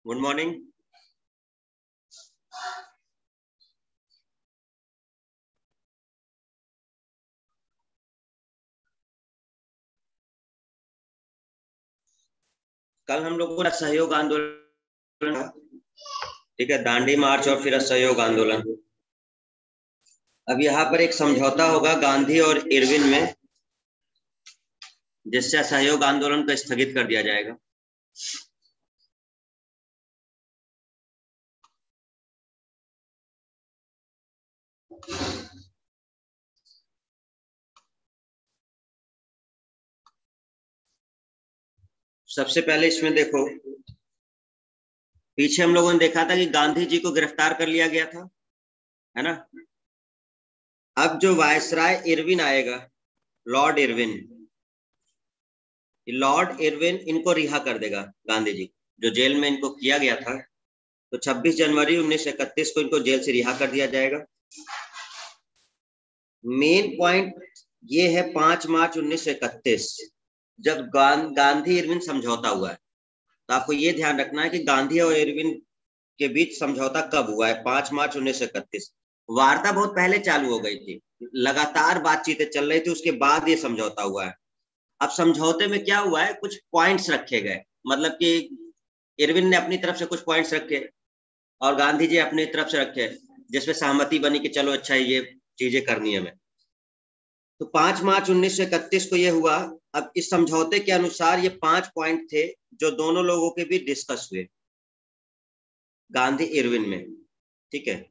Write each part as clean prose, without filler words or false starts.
Good morning. कल हम लोगों का सहयोग आंदोलन, ठीक है, दांडी मार्च और फिर असहयोग आंदोलन। अब यहाँ पर एक समझौता होगा गांधी और इरविन में, जिससे असहयोग आंदोलन को स्थगित कर दिया जाएगा। सबसे पहले इसमें देखो, पीछे हम लोगों ने देखा था कि गांधी जी को गिरफ्तार कर लिया गया था, है ना। अब जो वायसराय इरविन आएगा, लॉर्ड इरविन, इनको रिहा कर देगा गांधी जी, जो जेल में इनको किया गया था। तो 26 जनवरी 1931 को इनको जेल से रिहा कर दिया जाएगा। मेन पॉइंट ये है 5 मार्च 1931 जब गांधी इरविन समझौता हुआ है। तो आपको ये ध्यान रखना है कि गांधी और इरविन के बीच समझौता कब हुआ है? 5 मार्च 1931। वार्ता बहुत पहले चालू हो गई थी, लगातार बातचीतें चल रही थी, उसके बाद ये समझौता हुआ है। अब समझौते में क्या हुआ है, कुछ पॉइंट्स रखे गए, मतलब कि इरविन ने अपनी तरफ से कुछ पॉइंट्स रखे और गांधी जी अपनी तरफ से रखे, जिसमें सहमति बनी कि चलो अच्छा ये चीजें करनी है हमें। तो 5 मार्च 1931 को ये हुआ। अब इस समझौते के अनुसार ये 5 पॉइंट थे जो दोनों लोगों के बीच डिस्कस हुए, गांधी इरविन में, ठीक है।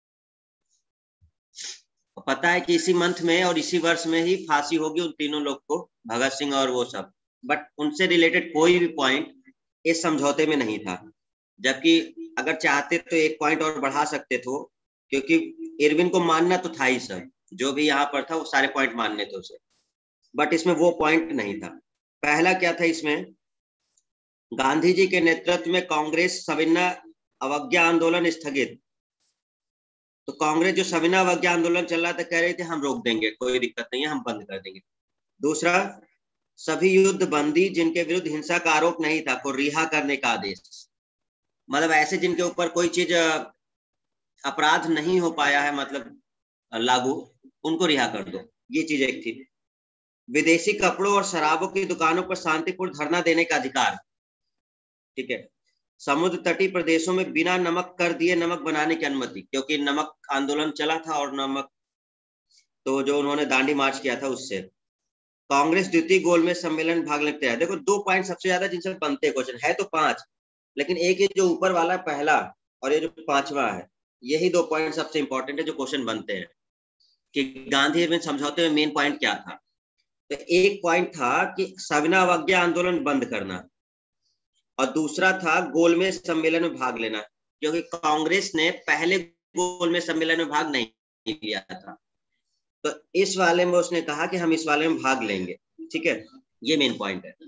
पता है कि इसी मंथ में और इसी वर्ष में ही फांसी होगी उन तीनों लोग को, भगत सिंह और वो सब, बट उनसे रिलेटेड कोई भी पॉइंट इस समझौते में नहीं था। जबकि अगर चाहते तो एक पॉइंट और बढ़ा सकते थे, क्योंकि इरविन को मानना तो था ही, सब जो भी यहाँ पर था वो सारे पॉइंट मानने थे उसे, बट इसमें वो पॉइंट नहीं था। पहला क्या था इसमें, गांधी जी के नेतृत्व में कांग्रेस सविनय अवज्ञा आंदोलन स्थगित। तो कांग्रेस जो सविनय अवज्ञा आंदोलन चल रहा था, कह रहे थे हम रोक देंगे, कोई दिक्कत नहीं है, हम बंद कर देंगे। दूसरा, सभी युद्ध बंदी जिनके विरुद्ध हिंसा का आरोप नहीं था को रिहा करने का आदेश, मतलब ऐसे जिनके ऊपर कोई चीज अपराध नहीं हो पाया है, मतलब लागू, उनको रिहा कर दो, ये चीज एक थी। विदेशी कपड़ों और शराबों की दुकानों पर शांतिपूर्ण धरना देने का अधिकार, ठीक है। समुद्र तटीय प्रदेशों में बिना नमक कर दिए नमक बनाने की अनुमति, क्योंकि नमक आंदोलन चला था और नमक तो जो उन्होंने दांडी मार्च किया था उससे। कांग्रेस द्वितीय गोलमेज सम्मेलन में भाग लेते हैं। देखो 2 पॉइंट सबसे ज्यादा जिनसे बनते हैं क्वेश्चन, है तो 5, लेकिन एक ये जो ऊपर वाला पहला और ये जो 5वां है, यही 2 पॉइंट सबसे इंपॉर्टेंट है जो क्वेश्चन बनते हैं कि गांधी इरविन समझौते में मेन पॉइंट क्या था। तो एक पॉइंट था कि सविनय अवज्ञा आंदोलन बंद करना, और दूसरा था गोलमेज सम्मेलन में भाग लेना, क्योंकि कांग्रेस ने पहले गोलमेज सम्मेलन में भाग नहीं लिया था। तो इस वाले में उसने कहा कि हम इस वाले में भाग लेंगे, ठीक है, ये मेन पॉइंट है।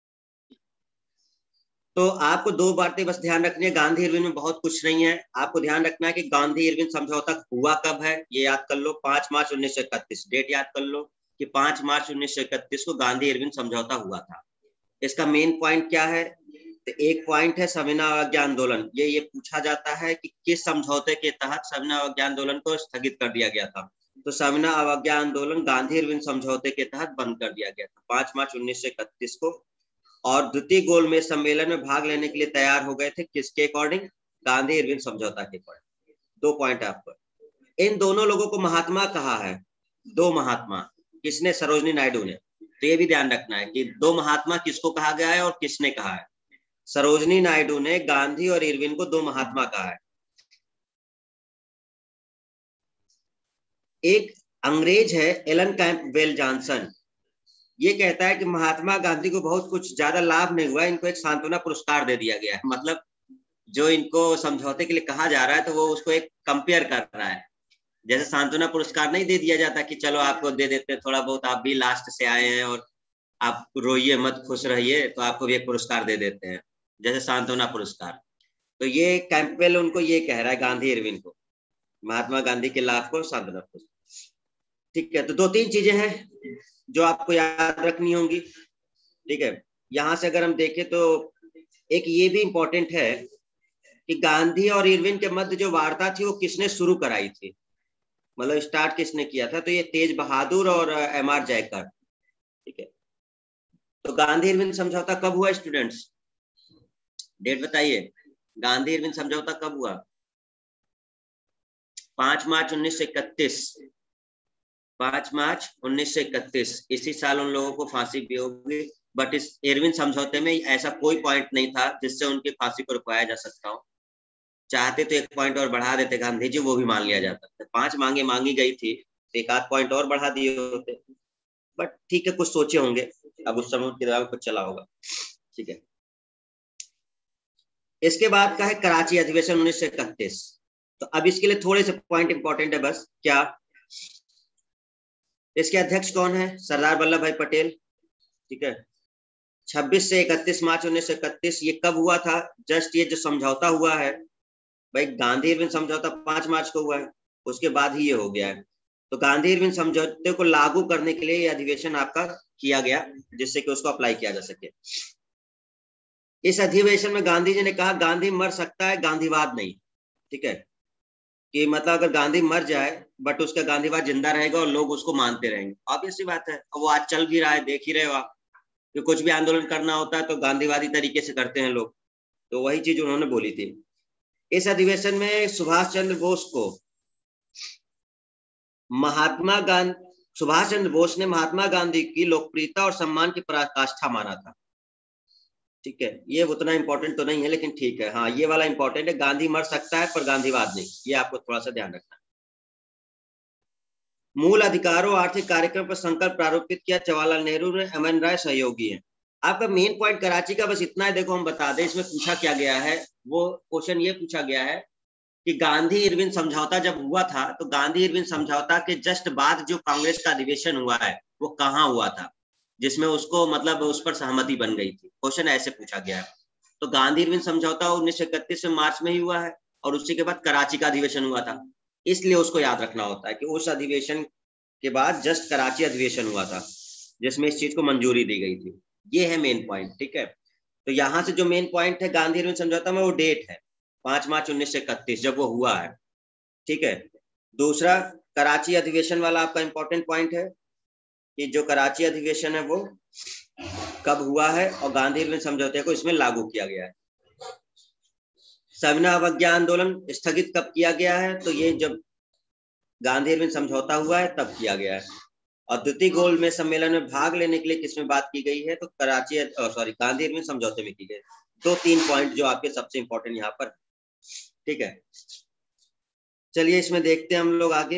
तो आपको 2 बातें बस ध्यान रखनी है, गांधी इरविन में बहुत कुछ नहीं है। आपको ध्यान रखना है कि गांधी इरविन समझौता हुआ कब है, ये याद कर लो, 5 मार्च 1931, डेट याद कर लो कि 5 मार्च 1931 को गांधी इरविन समझौता हुआ था। इसका मेन पॉइंट क्या है, तो एक पॉइंट है सविनय अवज्ञा आंदोलन। ये पूछा जाता है कि किस समझौते के तहत सविनय अवज्ञा आंदोलन को स्थगित कर दिया गया था। तो सविनय अवज्ञा आंदोलन गांधी इरविन समझौते के तहत बंद कर दिया गया था 5 मार्च 1931 को। और द्वितीय गोलमेज सम्मेलन में भाग लेने के लिए तैयार हो गए थे, किसके अकॉर्डिंग? गांधी इरविन समझौता के अकॉर्डिंग। 2 पॉइंट आपको। इन दोनों लोगों को महात्मा कहा है, 2 महात्मा, किसने? सरोजनी नायडू ने। तो ये भी ध्यान रखना है कि 2 महात्मा किसको कहा गया है और किसने कहा है। सरोजनी नायडू ने गांधी और इरविन को 2 महात्मा कहा है। एक अंग्रेज है एलन कैंपबेल जॉनसन, ये कहता है कि महात्मा गांधी को बहुत कुछ ज्यादा लाभ नहीं हुआ, इनको एक सांत्वना पुरस्कार दे दिया गया है। मतलब जो इनको समझौते के लिए कहा जा रहा है, तो वो उसको एक कंपेयर कर रहा है, जैसे सांत्वना पुरस्कार नहीं दे दिया जाता कि चलो आपको दे देते थोड़ा बहुत, आप भी लास्ट से आए हैं और आप रोइए मत, खुश रहिए, तो आपको भी एक पुरस्कार दे देते हैं, जैसे सांत्वना पुरस्कार। तो ये कैंपबेल उनको ये कह रहा है, गांधी इरविन को, महात्मा गांधी के लाभ को सांत्वना पुरस्कार, ठीक है। तो 2-3 चीजें हैं जो आपको याद रखनी होंगी, ठीक है। यहां से अगर हम देखें तो एक ये भी इंपॉर्टेंट है कि गांधी और इरविन के मध्य जो वार्ता थी वो किसने शुरू कराई थी, मतलब स्टार्ट किसने किया था, तो ये तेज बहादुर और एम.आर. जयकर। ठीक है, तो गांधी इरविन समझौता कब हुआ स्टूडेंट्स, डेट बताइए। गांधी इरविन समझौता कब हुआ? 5 मार्च 1931। 5 मार्च 1931 इसी साल उन लोगों को फांसी भी होगी। बट इस इरविन समझौते में ऐसा कोई पॉइंट नहीं था जिससे उनकी फांसी को रुकवाया जा सकता हो। चाहते तो एक पॉइंट और बढ़ा देते गांधी जी, वो भी मान लिया जाता था। 5 मांगे मांगी गई थी, एक आध पॉइंट और बढ़ा दिए होते। बट ठीक है, कुछ सोचे होंगे, अब उस समय उनके दिमाग में कुछ चला होगा। ठीक है, इसके बाद का है कराची अधिवेशन 1931। तो अब इसके लिए थोड़े से पॉइंट इंपॉर्टेंट है बस। क्या इसके अध्यक्ष कौन है? सरदार वल्लभ भाई पटेल। ठीक है, 26 से 31 मार्च 1931 ये कब हुआ था? जस्ट ये जो समझौता हुआ है भाई, गांधी इरविन समझौता 5 मार्च को हुआ है, उसके बाद ही ये हो गया है। तो गांधी इरविन समझौते को लागू करने के लिए ये अधिवेशन आपका किया गया, जिससे कि उसको अप्लाई किया जा सके। इस अधिवेशन में गांधी जी ने कहा गांधी मर सकता है, गांधीवाद नहीं। ठीक है, कि मतलब अगर गांधी मर जाए बट उसका गांधीवाद जिंदा रहेगा और लोग उसको मानते रहेंगे। ऑब्वियस सी बात है, वो आज चल भी रहा है, देख ही रहे हो आप कि कुछ भी आंदोलन करना होता है तो गांधीवादी तरीके से करते हैं लोग। तो वही चीज उन्होंने बोली थी। इस अधिवेशन में सुभाष चंद्र बोस ने महात्मा गांधी की लोकप्रियता और सम्मान की पराकाष्ठा माना था। ठीक है, ये उतना इंपॉर्टेंट तो नहीं है लेकिन ठीक है, हाँ ये वाला इंपॉर्टेंट है, गांधी मर सकता है पर गांधीवाद नहीं, ये आपको थोड़ा सा ध्यान रखना है। मूल अधिकारों आर्थिक कार्यक्रम पर संकल्प प्रारूपित किया जवाहरलाल नेहरू ने, एम.एन. राय सहयोगी है। आपका मेन पॉइंट कराची का बस इतना है, देखो हम बता दें इसमें पूछा क्या गया है। वो क्वेश्चन ये पूछा गया है कि गांधी इरविन समझौता जब हुआ था तो गांधी इरविन समझौता के जस्ट बाद जो कांग्रेस का अधिवेशन हुआ है वो कहाँ हुआ था, जिसमें उसको मतलब उस पर सहमति बन गई थी। क्वेश्चन ऐसे पूछा गया है। तो गांधी इरविन समझौता 1931 में मार्च में ही हुआ है और उसी के बाद कराची का अधिवेशन हुआ था, इसलिए उसको याद रखना होता है कि उस अधिवेशन के बाद जस्ट कराची अधिवेशन हुआ था जिसमें इस चीज को मंजूरी दी गई थी। ये है मेन पॉइंट। ठीक है, तो यहां से जो मेन पॉइंट है गांधी इरविन समझौता में, वो डेट है 5 मार्च 1931 जब वो हुआ है। ठीक है, दूसरा कराची अधिवेशन वाला आपका इंपॉर्टेंट पॉइंट है कि जो कराची अधिवेशन है वो कब हुआ है और गांधी इरविन समझौते को इसमें लागू किया गया है। सविनय अवज्ञा आंदोलन स्थगित कब किया गया है? तो ये जब गांधी इरविन समझौता हुआ है तब किया गया है। और द्वितीय गोलमेज सम्मेलन में भाग लेने के लिए किसमें बात की गई है? तो गांधी इरविन समझौते में की गई। 2-3 पॉइंट जो आपके सबसे इंपॉर्टेंट यहाँ पर। ठीक है, चलिए इसमें देखते हैं हम लोग आगे।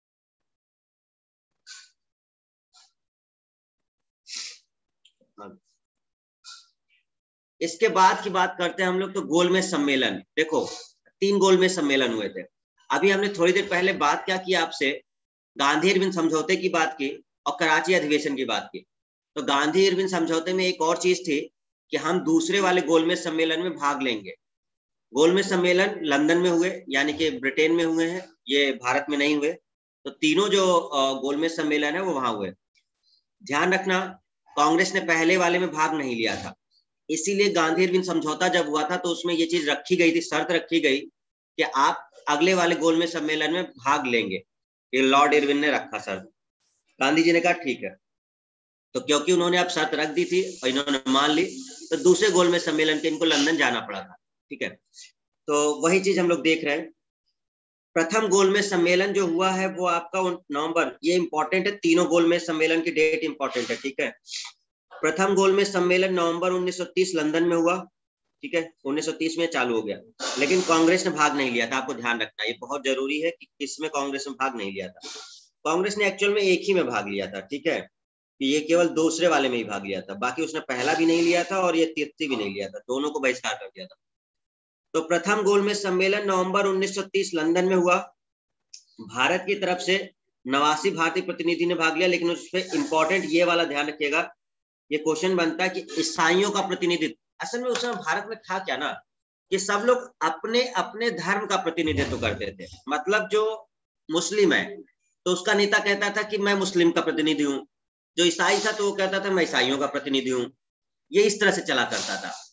इसके बाद की बात करते हैं हम लोग, तो गोलमेज सम्मेलन। देखो 3 गोलमेज सम्मेलन हुए थे। अभी हमने थोड़ी देर पहले बात क्या की आपसे, गांधी इरविन समझौते की बात की और कराची अधिवेशन की बात की। तो गांधी इरविन समझौते में एक और चीज थी कि हम दूसरे वाले गोलमेज सम्मेलन में भाग लेंगे। गोलमेज सम्मेलन लंदन में हुए, यानी कि ब्रिटेन में हुए हैं, ये भारत में नहीं हुए। तो तीनों जो गोलमेज सम्मेलन है वो वहां हुए। ध्यान रखना, कांग्रेस ने पहले वाले में भाग नहीं लिया था, इसीलिए गांधी इरविन समझौता जब हुआ था तो उसमें ये चीज रखी गई थी, शर्त रखी गई कि आप अगले वाले गोलमेज सम्मेलन में भाग लेंगे। ये लॉर्ड इरविन ने रखा शर्त। गांधी जी ने कहा ठीक है। तो क्योंकि उन्होंने अब शर्त रख दी थी और इन्होंने मान ली, तो दूसरे गोलमेज सम्मेलन के इनको लंदन जाना पड़ा था। ठीक है, तो वही चीज हम लोग देख रहे हैं। प्रथम गोलमेज सम्मेलन जो हुआ है वो आपका नवंबर, ये इंपॉर्टेंट है, तीनों गोलमेज सम्मेलन की डेट इंपॉर्टेंट है। ठीक है, प्रथम गोलमेज सम्मेलन नवंबर 1930 लंदन में हुआ। ठीक है, 1930 में चालू हो गया, लेकिन कांग्रेस ने भाग नहीं लिया था। आपको ध्यान रखना, ये बहुत जरूरी है कि किसमें कांग्रेस ने भाग नहीं लिया था। कांग्रेस ने एक्चुअल में एक ही में भाग लिया था। ठीक है, कि ये केवल दूसरे वाले में ही भाग लिया था, बाकी उसने पहला भी नहीं लिया था और ये तृतीय भी नहीं लिया था, दोनों को बहिष्कार कर दिया था। तो प्रथम गोलमेज सम्मेलन नवंबर 1930 लंदन में हुआ। भारत की तरफ से 89 भारतीय प्रतिनिधि ने भाग लिया, लेकिन उस पर इंपॉर्टेंट ये वाला ध्यान रखिएगा, ये क्वेश्चन बनता है कि ईसाइयों का प्रतिनिधित्व। असल में उस समय भारत में था क्या ना, कि सब लोग अपने अपने धर्म का प्रतिनिधित्व करते थे। मतलब जो मुस्लिम है तो उसका नेता कहता था कि मैं मुस्लिम का प्रतिनिधि हूँ, जो ईसाई था तो वो कहता था मैं ईसाइयों का प्रतिनिधि हूँ। ये इस तरह से चला करता था।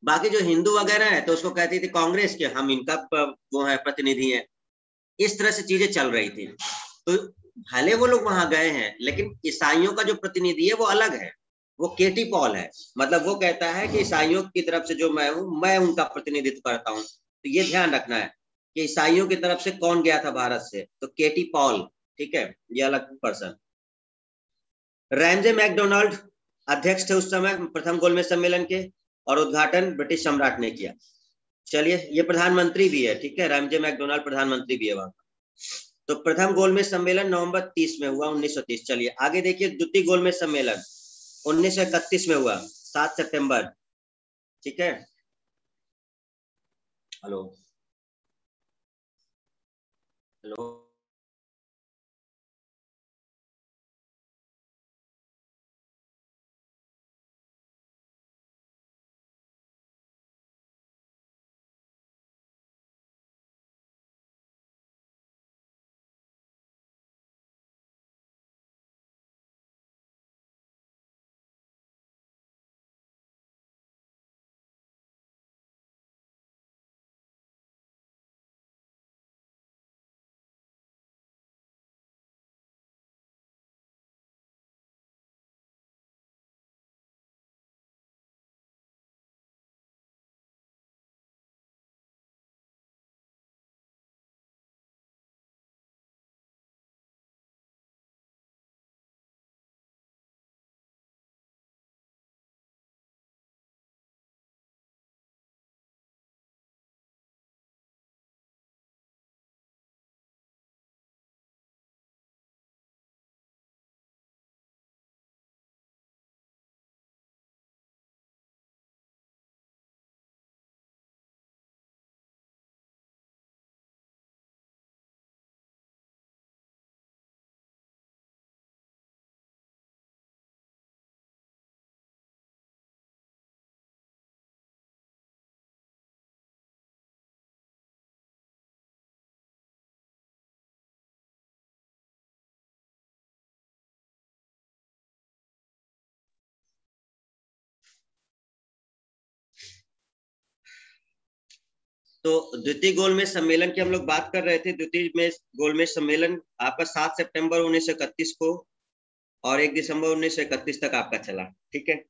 बाकी जो हिंदू वगैरह है तो उसको कहती थी कांग्रेस के, हम इनका वो है प्रतिनिधि है। इस तरह से चीजें चल रही थी। तो भले वो लोग वहां गए हैं, लेकिन ईसाइयों का जो प्रतिनिधि है वो अलग है, वो केटी पॉल है। मतलब वो कहता है कि ईसाइयों की तरफ से जो मैं हूं, मैं उनका प्रतिनिधित्व करता हूं। तो ये ध्यान रखना है कि ईसाइयों की तरफ से कौन गया था भारत से, तो केटी पॉल, ठीक है, ये अलग पर्सन। रैमजे मैकडोनाल्ड अध्यक्ष थे उस समय प्रथम गोलमेज सम्मेलन के, और उद्घाटन ब्रिटिश सम्राट ने किया। चलिए, ये प्रधानमंत्री भी है, ठीक है, रैमजे मैकडोनाल्ड प्रधानमंत्री भी है वहां। तो प्रथम गोलमेज सम्मेलन नवंबर 30 में हुआ, 1930। चलिए आगे देखिए, द्वितीय गोलमेज सम्मेलन 1931 में हुआ, 7 सितंबर, ठीक है। Hello, hello. तो द्वितीय गोलमेज सम्मेलन की हम लोग बात कर रहे थे। द्वितीय में गोलमेज सम्मेलन आपका 7 सितंबर 1931 को और 1 दिसंबर 1931 तक आपका चला, ठीक है।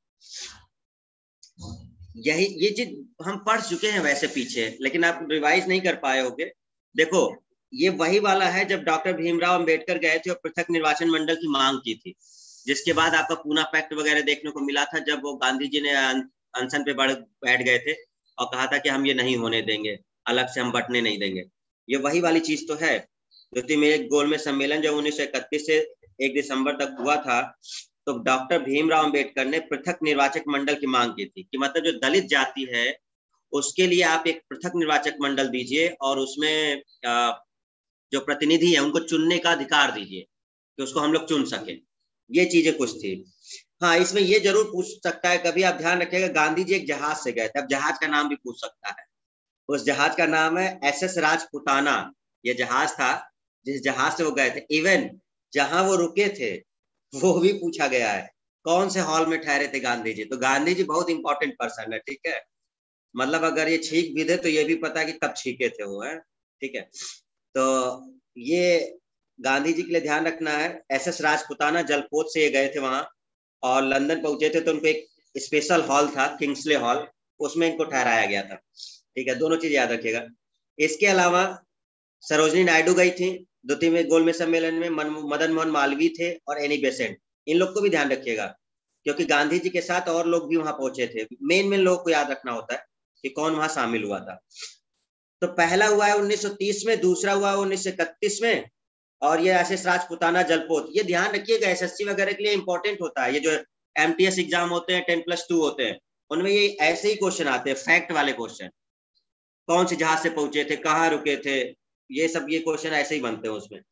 यही ये चीज हम पढ़ चुके हैं वैसे पीछे, लेकिन आप रिवाइज नहीं कर पाए होंगे। देखो, ये वही वाला है जब डॉक्टर भीमराव अंबेडकर गए थे और पृथक निर्वाचन मंडल की मांग की थी, जिसके बाद आपका पूना पैक्ट वगैरह देखने को मिला था, जब वो गांधी जी ने अनशन पे बैठ गए थे और कहा था कि हम ये नहीं होने देंगे, अलग से हम बंटने नहीं देंगे। ये वही वाली चीज तो है। द्वितीय में एक गोल में सम्मेलन जो 1931 से 1 दिसंबर तक हुआ था, तो डॉक्टर भीमराव अंबेडकर ने पृथक निर्वाचक मंडल की मांग की थी कि मतलब जो दलित जाति है उसके लिए आप एक पृथक निर्वाचक मंडल दीजिए और उसमें जो प्रतिनिधि है उनको चुनने का अधिकार दीजिए कि उसको हम लोग चुन सके। ये चीजें कुछ थी। हाँ, इसमें ये जरूर पूछ सकता है कभी, आप ध्यान रखिएगा, गांधी जी एक जहाज से गए थे। अब जहाज का नाम भी पूछ सकता है। उस जहाज का नाम है SS राजपुताना। ये जहाज था जिस जहाज से वो गए थे। इवन जहां वो रुके थे वो भी पूछा गया है, कौन से हॉल में ठहरे थे गांधी जी। तो गांधी जी बहुत इंपॉर्टेंट पर्सन है, ठीक है। मतलब अगर ये छींक भी दे तो ये भी पता है कि कब छींके थे वो, है, ठीक है। तो ये गांधी जी के लिए ध्यान रखना है। SS राजपुताना जलपोत से ये गए थे वहां, और लंदन पहुंचे थे तो उनको एक स्पेशल हॉल था, किंग्सले हॉल, उसमें इनको ठहराया गया था, ठीक है। दोनों चीज याद रखिएगा। इसके अलावा सरोजनी नायडू गई थी द्वितीय में गोलमेज सम्मेलन में, मदन मोहन मालवीय थे और एनी बेसेंट। इन लोग को भी ध्यान रखिएगा, क्योंकि गांधी जी के साथ और लोग भी वहां पहुंचे थे। मेन मेन लोगों को याद रखना होता है कि कौन वहां शामिल हुआ था। तो पहला हुआ है 1930 में, दूसरा हुआ है 1931 में, और ये एसएस राजपुताना जलपोत। ये ध्यान रखिएगा, SSC वगैरह के लिए इंपॉर्टेंट होता है। ये जो MTS एग्जाम होते हैं 10+2 होते हैं, उनमें ये ऐसे ही क्वेश्चन आते हैं, फैक्ट वाले क्वेश्चन। कौन से जहाज से पहुंचे थे, कहाँ रुके थे, ये सब ये क्वेश्चन ऐसे ही बनते हैं उसमें।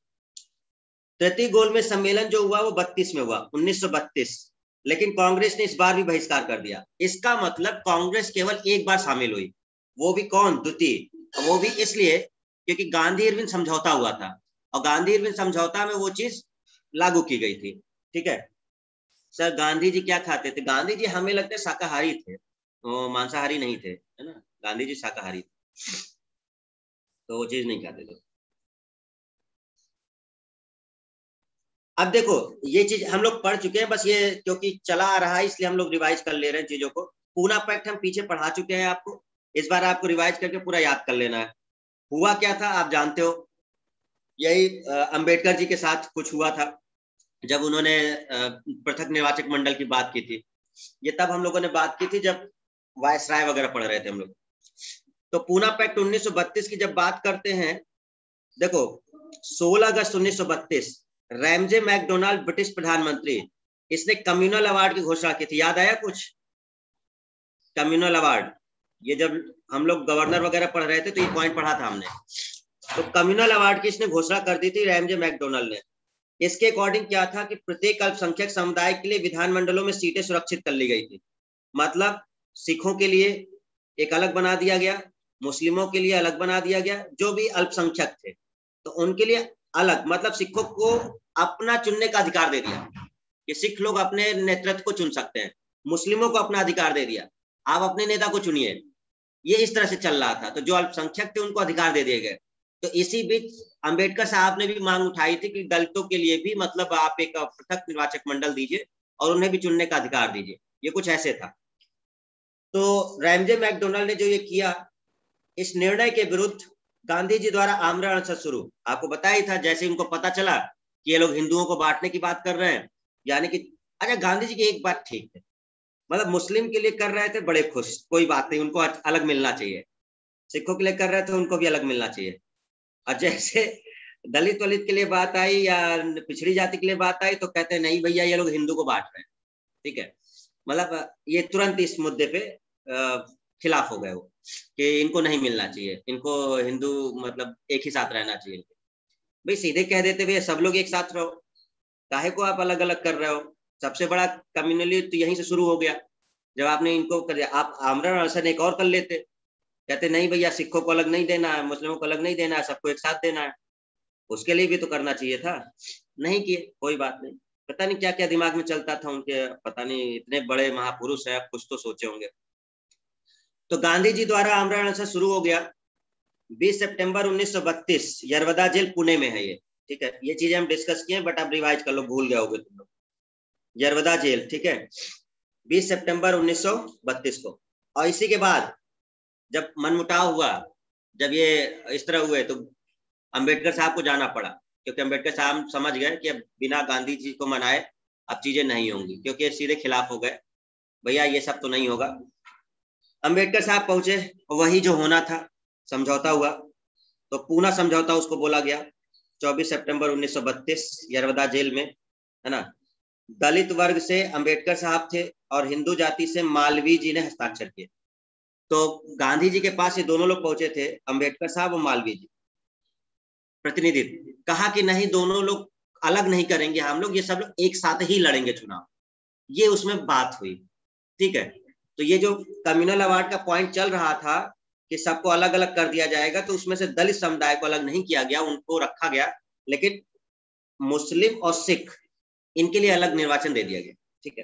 तृतीय गोलमेज सम्मेलन जो हुआ वो 32 में हुआ, 1932। लेकिन कांग्रेस ने इस बार भी बहिष्कार कर दिया। इसका मतलब कांग्रेस केवल एक बार शामिल हुई, वो भी कौन, द्वितीय। वो भी इसलिए क्योंकि गांधी इरविन समझौता हुआ था, और गांधी इरविन समझौता में वो चीज लागू की गई थी, ठीक है। सर गांधी जी क्या खाते थे? गांधी जी हमें लगता है शाकाहारी थे। वो मांसाहारी नहीं थे, है ना, गांधी जी शाकाहारी थे, तो वो चीज नहीं खाते थे। अब देखो, ये चीज हम लोग पढ़ चुके हैं, बस ये क्योंकि चला आ रहा है इसलिए हम लोग रिवाइज कर ले रहे हैं चीजों को। पूना पैक्ट हम पीछे पढ़ा चुके हैं आपको, इस बार आपको रिवाइज करके पूरा याद कर लेना है। हुआ क्या था आप जानते हो, यही अंबेडकर जी के साथ कुछ हुआ था जब उन्होंने पृथक निर्वाचक मंडल की बात की थी। ये तब हम लोगों ने बात की थी जब वायसराय वगैरह पढ़ रहे थे हम लोग। तो पूना पैक्ट 1932 की जब बात करते हैं, देखो 16 अगस्त 1932 रैमजे मैकडोनाल्ड ब्रिटिश प्रधानमंत्री, इसने कम्युनल अवार्ड की घोषणा की थी, याद आया कुछ? कम्युनल अवार्ड, ये जब हम लोग गवर्नर वगैरह पढ़ रहे थे तो ये पॉइंट पढ़ा था हमने। तो कम्युनल अवार्ड की इसने घोषणा कर दी थी रैमजे मैकडोनाल्ड ने। इसके अकॉर्डिंग क्या था कि प्रत्येक अल्पसंख्यक समुदाय के लिए विधानमंडलों में सीटें सुरक्षित कर ली गई थी। मतलब सिखों के लिए एक अलग बना दिया गया, मुस्लिमों के लिए अलग बना दिया गया, जो भी अल्पसंख्यक थे तो उनके लिए अलग, मतलब सिखों को अपना चुनने का अधिकार दे दिया कि सिख लोग अपने नेतृत्व को चुन सकते हैं। मुस्लिमों को अपना अधिकार दे दिया, आप अपने नेता को चुनिए। ये इस तरह से चल रहा था, तो जो अल्पसंख्यक थे उनको अधिकार दे दिए गए। तो इसी बीच अंबेडकर साहब ने भी मांग उठाई थी कि दलितों के लिए भी मतलब आप एक पृथक निर्वाचक मंडल दीजिए और उन्हें भी चुनने का अधिकार दीजिए, ये कुछ ऐसे था। तो रैमजे मैकडोनाल्ड ने जो ये किया, इस निर्णय के विरुद्ध गांधी जी द्वारा आमरण अनशन शुरू, आपको बताया ही था, जैसे उनको पता चला कि ये लोग हिंदुओं को बांटने की बात कर रहे हैं, यानी कि अच्छा गांधी जी की एक बात ठीक है, मतलब मुस्लिम के लिए कर रहे थे बड़े खुश, कोई बात नहीं, उनको अलग मिलना चाहिए। सिखों के लिए कर रहे थे उनको भी अलग मिलना चाहिए। और जैसे दलित वलित के लिए बात आई या पिछड़ी जाति के लिए बात आई तो कहते हैं नहीं भैया ये लोग हिंदू को बांट रहे हैं। ठीक है, मतलब ये तुरंत इस मुद्दे पे खिलाफ हो गए वो कि इनको नहीं मिलना चाहिए, इनको हिंदू मतलब एक ही साथ रहना चाहिए। भाई सीधे कह देते भैया सब लोग एक साथ रहो, काहे को आप अलग अलग कर रहे हो? सबसे बड़ा कम्युनली तो यहीं से शुरू हो गया, जब आपने इनको कर दिया। आप आमरण अनशन एक और कर लेते, कहते नहीं भैया सिखों को अलग नहीं देना है, मुस्लिमों को अलग नहीं देना है, सबको एक साथ देना है, उसके लिए भी तो करना चाहिए था, नहीं किए, कोई बात नहीं। पता नहीं क्या क्या दिमाग में चलता था उनके, पता नहीं, इतने बड़े महापुरुष है, कुछ तो सोचे होंगे। तो गांधी जी द्वारा आमरण अनशन शुरू हो गया 20 सितंबर 1932, यरवदा जेल पुणे में है ये। ठीक है, ये चीजें हम डिस्कस किए बट आप रिवाइज कर लो, भूल गए होगे तुम लोग। यरवदा जेल, ठीक है, 20 सितंबर 1932 को। और इसी के बाद जब मनमुटाव हुआ, जब ये इस तरह हुए, तो अंबेडकर साहब को जाना पड़ा, क्योंकि अंबेडकर साहब समझ गए कि अब बिना गांधी जी को मनाए अब चीजें नहीं होंगी, क्योंकि सीधे खिलाफ हो गए, भैया ये सब तो नहीं होगा। अंबेडकर साहब पहुंचे, वही जो होना था, समझौता हुआ। तो पूना समझौता उसको बोला गया, 24 सितंबर 1932 यरवदा जेल में, है ना। दलित वर्ग से अंबेडकर साहब थे और हिंदू जाति से मालवीय जी ने हस्ताक्षर किए। तो गांधी जी के पास ये दोनों लोग पहुंचे थे, अंबेडकर साहब और मालवीय जी, प्रतिनिधित्व, कहा कि नहीं दोनों लोग अलग नहीं करेंगे, हम लोग ये सब लोग एक साथ ही लड़ेंगे चुनाव, ये उसमें बात हुई। ठीक है, तो ये जो कम्युनल अवार्ड का पॉइंट चल रहा था कि सबको अलग अलग कर दिया जाएगा, तो उसमें से दलित समुदाय को अलग नहीं किया गया, उनको रखा गया, लेकिन मुस्लिम और सिख इनके लिए अलग निर्वाचन दे दिया गया। ठीक है,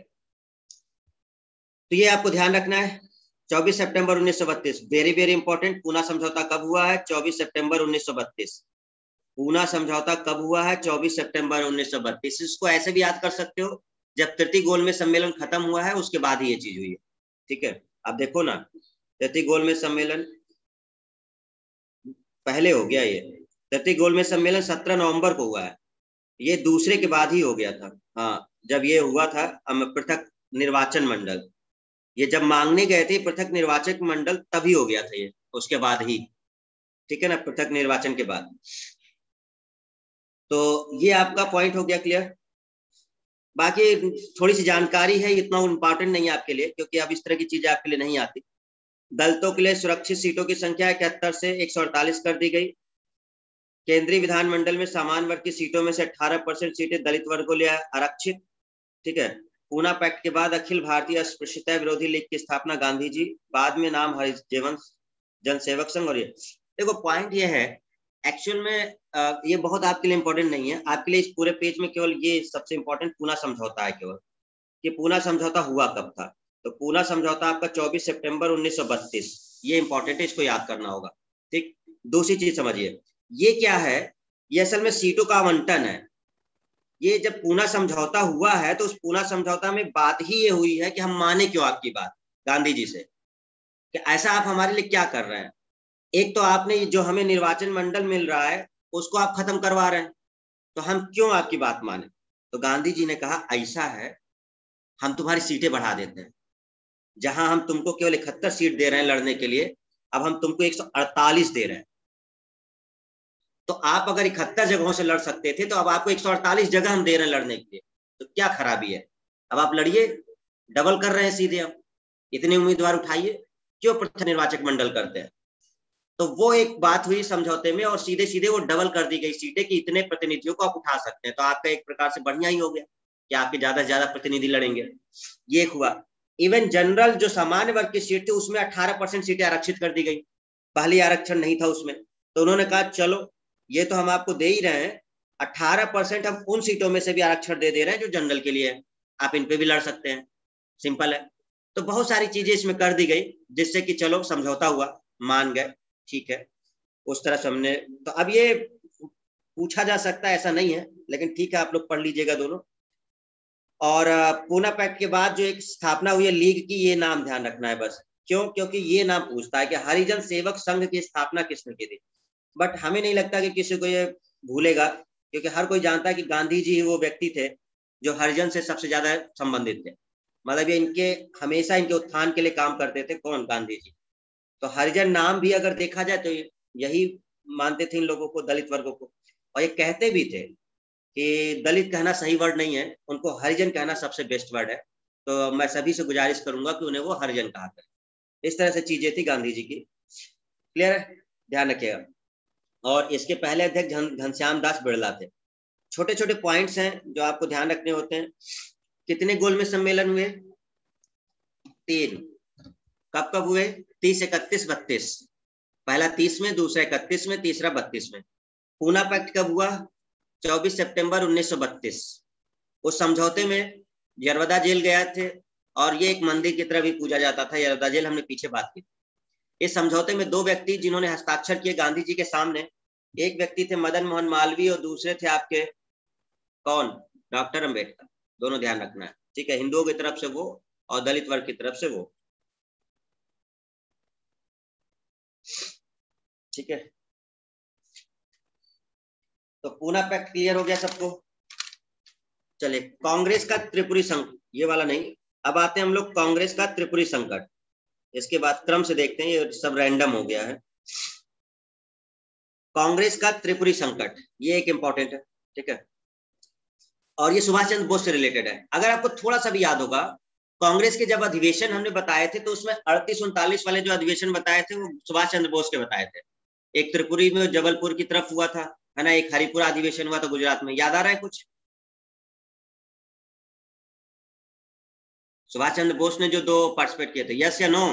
तो ये आपको ध्यान रखना है। 24 सितंबर 1932, वेरी वेरी इंपॉर्टेंट। पूना समझौता कब हुआ है? 24 सितंबर 1932। पूना समझौता कब हुआ है? 24 सितंबर 1932। इसको ऐसे भी याद कर सकते हो, जब तृतीय गोलमेज सम्मेलन खत्म हुआ है उसके बाद ही ये चीज हुई है। ठीक है, आप देखो ना, तृतीय गोलमेज सम्मेलन पहले हो गया, ये तृतीय गोलमेज सम्मेलन 17 नवंबर को हुआ है, ये दूसरे के बाद ही हो गया था। हाँ, जब ये हुआ था पृथक निर्वाचन मंडल, ये जब मांगने गए थे पृथक निर्वाचक मंडल तभी हो गया था ये, उसके बाद ही। ठीक है ना, पृथक निर्वाचन के बाद। तो ये आपका पॉइंट हो गया क्लियर। बाकी थोड़ी सी जानकारी है, इतना इंपॉर्टेंट नहीं है आपके लिए, क्योंकि अब इस तरह की चीजें आपके लिए नहीं आती। दलितों के लिए सुरक्षित सीटों की संख्या 71 से 148 कर दी गई। केंद्रीय विधानमंडल में समान वर्ग की सीटों में से 18% सीटें दलित वर्ग को लिए आरक्षित। ठीक है, पूना पैक्ट के बाद अखिल भारतीय अस्पृश्यता विरोधी लीग की स्थापना गांधी जी, बाद में नाम हरिवंश जनसेवक संघ। और ये देखो पॉइंट ये है, एक्चुअल में ये बहुत आपके लिए इंपॉर्टेंट नहीं है, आपके लिए इस पूरे पेज में केवल ये सबसे इंपॉर्टेंट पूना समझौता है केवल, कि पूना समझौता हुआ कब था। तो पूना समझौता आपका 24 सितंबर 1932, ये इंपॉर्टेंट है, इसको याद करना होगा। ठीक, दूसरी चीज समझिए, ये क्या है, ये असल में सीटों का आवंटन है। ये जब पूना समझौता हुआ है तो उस पूना समझौता में बात ही ये हुई है कि हम माने क्यों आपकी बात गांधी जी से, कि ऐसा आप हमारे लिए क्या कर रहे हैं। एक तो आपने जो हमें निर्वाचन मंडल मिल रहा है उसको आप खत्म करवा रहे हैं, तो हम क्यों आपकी बात माने। तो गांधी जी ने कहा ऐसा है, हम तुम्हारी सीटें बढ़ा देते हैं, जहां हम तुमको केवल 71 सीट दे रहे हैं लड़ने के लिए, अब हम तुमको 148 दे रहे हैं। तो आप अगर 71 जगहों से लड़ सकते थे तो अब आपको 148 जगह हम दे रहे हैं लड़ने के लिए, तो क्या खराबी है, अब आप लड़िए, डबल कर रहे हैं सीधे, अब इतने उम्मीदवार उठाइए, क्यों प्रत्यक्ष निर्वाचक मंडल करते हैं। तो वो एक बात हुई समझौते में, और सीधे सीधे वो डबल कर दी गई सीटें कि इतने प्रतिनिधियों को आप उठा सकते हैं, तो आपका एक प्रकार से बढ़िया ही हो गया कि आपके ज्यादा से ज्यादा प्रतिनिधि लड़ेंगे। ये हुआ। इवन जनरल जो सामान्य वर्ग की सीट थी उसमें 18% सीटें आरक्षित कर दी गई, पहले आरक्षण नहीं था उसमें। तो उन्होंने कहा चलो ये तो हम आपको दे ही रहे हैं, 18% हम उन सीटों में से भी आरक्षण दे रहे हैं जो जनरल के लिए है, आप इन पे भी लड़ सकते हैं, सिंपल है। तो बहुत सारी चीजें इसमें कर दी गई जिससे कि चलो समझौता हुआ, मान गए, ठीक है, उस तरह से हमने। तो अब ये पूछा जा सकता है, ऐसा नहीं है, लेकिन ठीक है, आप लोग पढ़ लीजिएगा दोनों। और पूना पैक्ट के बाद जो एक स्थापना हुई है लीग की, ये नाम ध्यान रखना है बस। क्यों? क्योंकि ये नाम पूछता है कि हरिजन सेवक संघ की स्थापना किसने की थी। बट हमें नहीं लगता कि किसी को ये भूलेगा, क्योंकि हर कोई जानता है कि गांधी जी वो व्यक्ति थे जो हरिजन से सबसे ज्यादा संबंधित थे। मतलब ये इनके हमेशा इनके उत्थान के लिए काम करते थे, कौन? गांधी जी। तो हरिजन नाम भी अगर देखा जाए तो यही मानते थे इन लोगों को, दलित वर्गों को। और ये कहते भी थे कि दलित कहना सही वर्ड नहीं है, उनको हरिजन कहना सबसे बेस्ट वर्ड है। तो मैं सभी से गुजारिश करूंगा कि उन्हें वो हरिजन कहा करें। इस तरह से चीजें थी गांधी जी की। क्लियर है? ध्यान रखिएगा। और इसके पहले अध्यक्ष घनश्याम दास बिड़ला थे। छोटे छोटे पॉइंट्स हैं जो आपको ध्यान रखने होते हैं। कितने गोलमेज सम्मेलन हुए? 3। कब कब हुए? 30, 31, 32। पहला 30 में, दूसरा 31 में, तीसरा 32 में। पूना पैक्ट कब हुआ? 24 सितंबर 1932। उस समझौते में यरवदा जेल गया थे, और ये एक मंदिर की तरह भी पूजा जाता था यरवदा जेल, हमने पीछे बात की। इस समझौते में 2 व्यक्ति जिन्होंने हस्ताक्षर किए गांधी जी के सामने, एक व्यक्ति थे मदन मोहन मालवीय और दूसरे थे आपके कौन? डॉक्टर अंबेडकर। दोनों ध्यान रखना है, ठीक है, हिंदुओं की तरफ से वो और दलित वर्ग की तरफ से वो, ठीक है। तो पूना पैक्ट क्लियर हो गया सबको? चले, कांग्रेस का त्रिपुरी संकट, ये वाला नहीं। अब आते हैं हम लोग कांग्रेस का त्रिपुरी संकट। इसके बाद क्रम से देखते हैं, ये सब रैंडम हो गया है। कांग्रेस का त्रिपुरी संकट, ये एक इंपॉर्टेंट है, ठीक है, और ये सुभाष चंद्र बोस से रिलेटेड है। अगर आपको थोड़ा सा भी याद होगा, कांग्रेस के जब अधिवेशन हमने बताए थे तो उसमें 38-39 वाले जो अधिवेशन बताए थे वो सुभाष चंद्र बोस के बताए थे। एक त्रिपुरी में जबलपुर की तरफ हुआ था, है ना, एक हरिपुरा अधिवेशन हुआ था गुजरात में। याद आ रहा है कुछ? सुभाष चंद्र बोस ने जो 2 पार्टिसिपेट किए थे, यस या नो?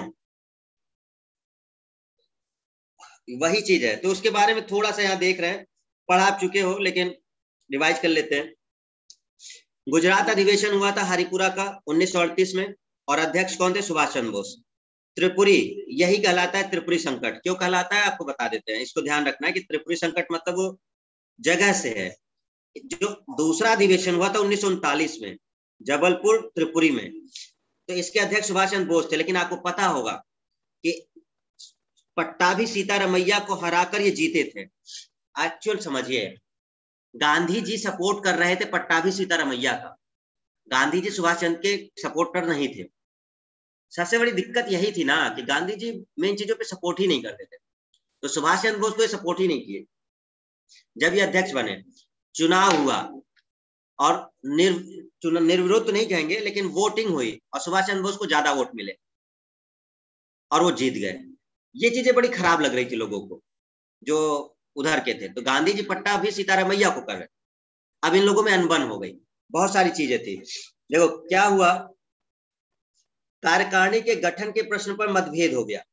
वही चीज है, तो उसके बारे में थोड़ा सा यहाँ देख रहे हैं, पढ़ आप चुके हो लेकिन रिवाइज कर लेते हैं। गुजरात अधिवेशन हुआ था हरिपुरा का 1938 में, और अध्यक्ष कौन थे? सुभाष चंद्र बोस। त्रिपुरी, यही कहलाता है त्रिपुरी संकट। क्यों कहलाता है आपको बता देते हैं, इसको ध्यान रखना है कि त्रिपुरी संकट मतलब वो जगह से है। जो दूसरा अधिवेशन हुआ था 1939 में जबलपुर त्रिपुरी में, तो इसके अध्यक्ष सुभाष चंद्र बोस थे। लेकिन आपको पता होगा कि पट्टाभी सीतारमैया को हराकर ये जीते थे। एक्चुअल समझिए, गांधी जी सपोर्ट कर रहे थे पट्टाभी सीतारमैया का, गांधी जी सुभाष चंद्र के सपोर्टर नहीं थे। सबसे बड़ी दिक्कत यही थी ना कि गांधी जी मेन चीजों पे सपोर्ट ही नहीं करते थे, तो सुभाष चंद्र बोस को सपोर्ट ही नहीं किए। जब ये अध्यक्ष बने, चुनाव हुआ, और निर्विरोध तो नहीं कहेंगे लेकिन वोटिंग हुई, और सुभाष चंद्र बोस को ज्यादा वोट मिले और वो जीत गए। ये चीजें बड़ी खराब लग रही थी लोगों को जो उधर के थे। तो गांधी जी पट्टा भी सीतारमैया को कर रहे, अब इन लोगों में अनबन हो गई, बहुत सारी चीजें थी। देखो क्या हुआ, कार्यकारिणी के गठन के प्रश्न पर मतभेद हो गया।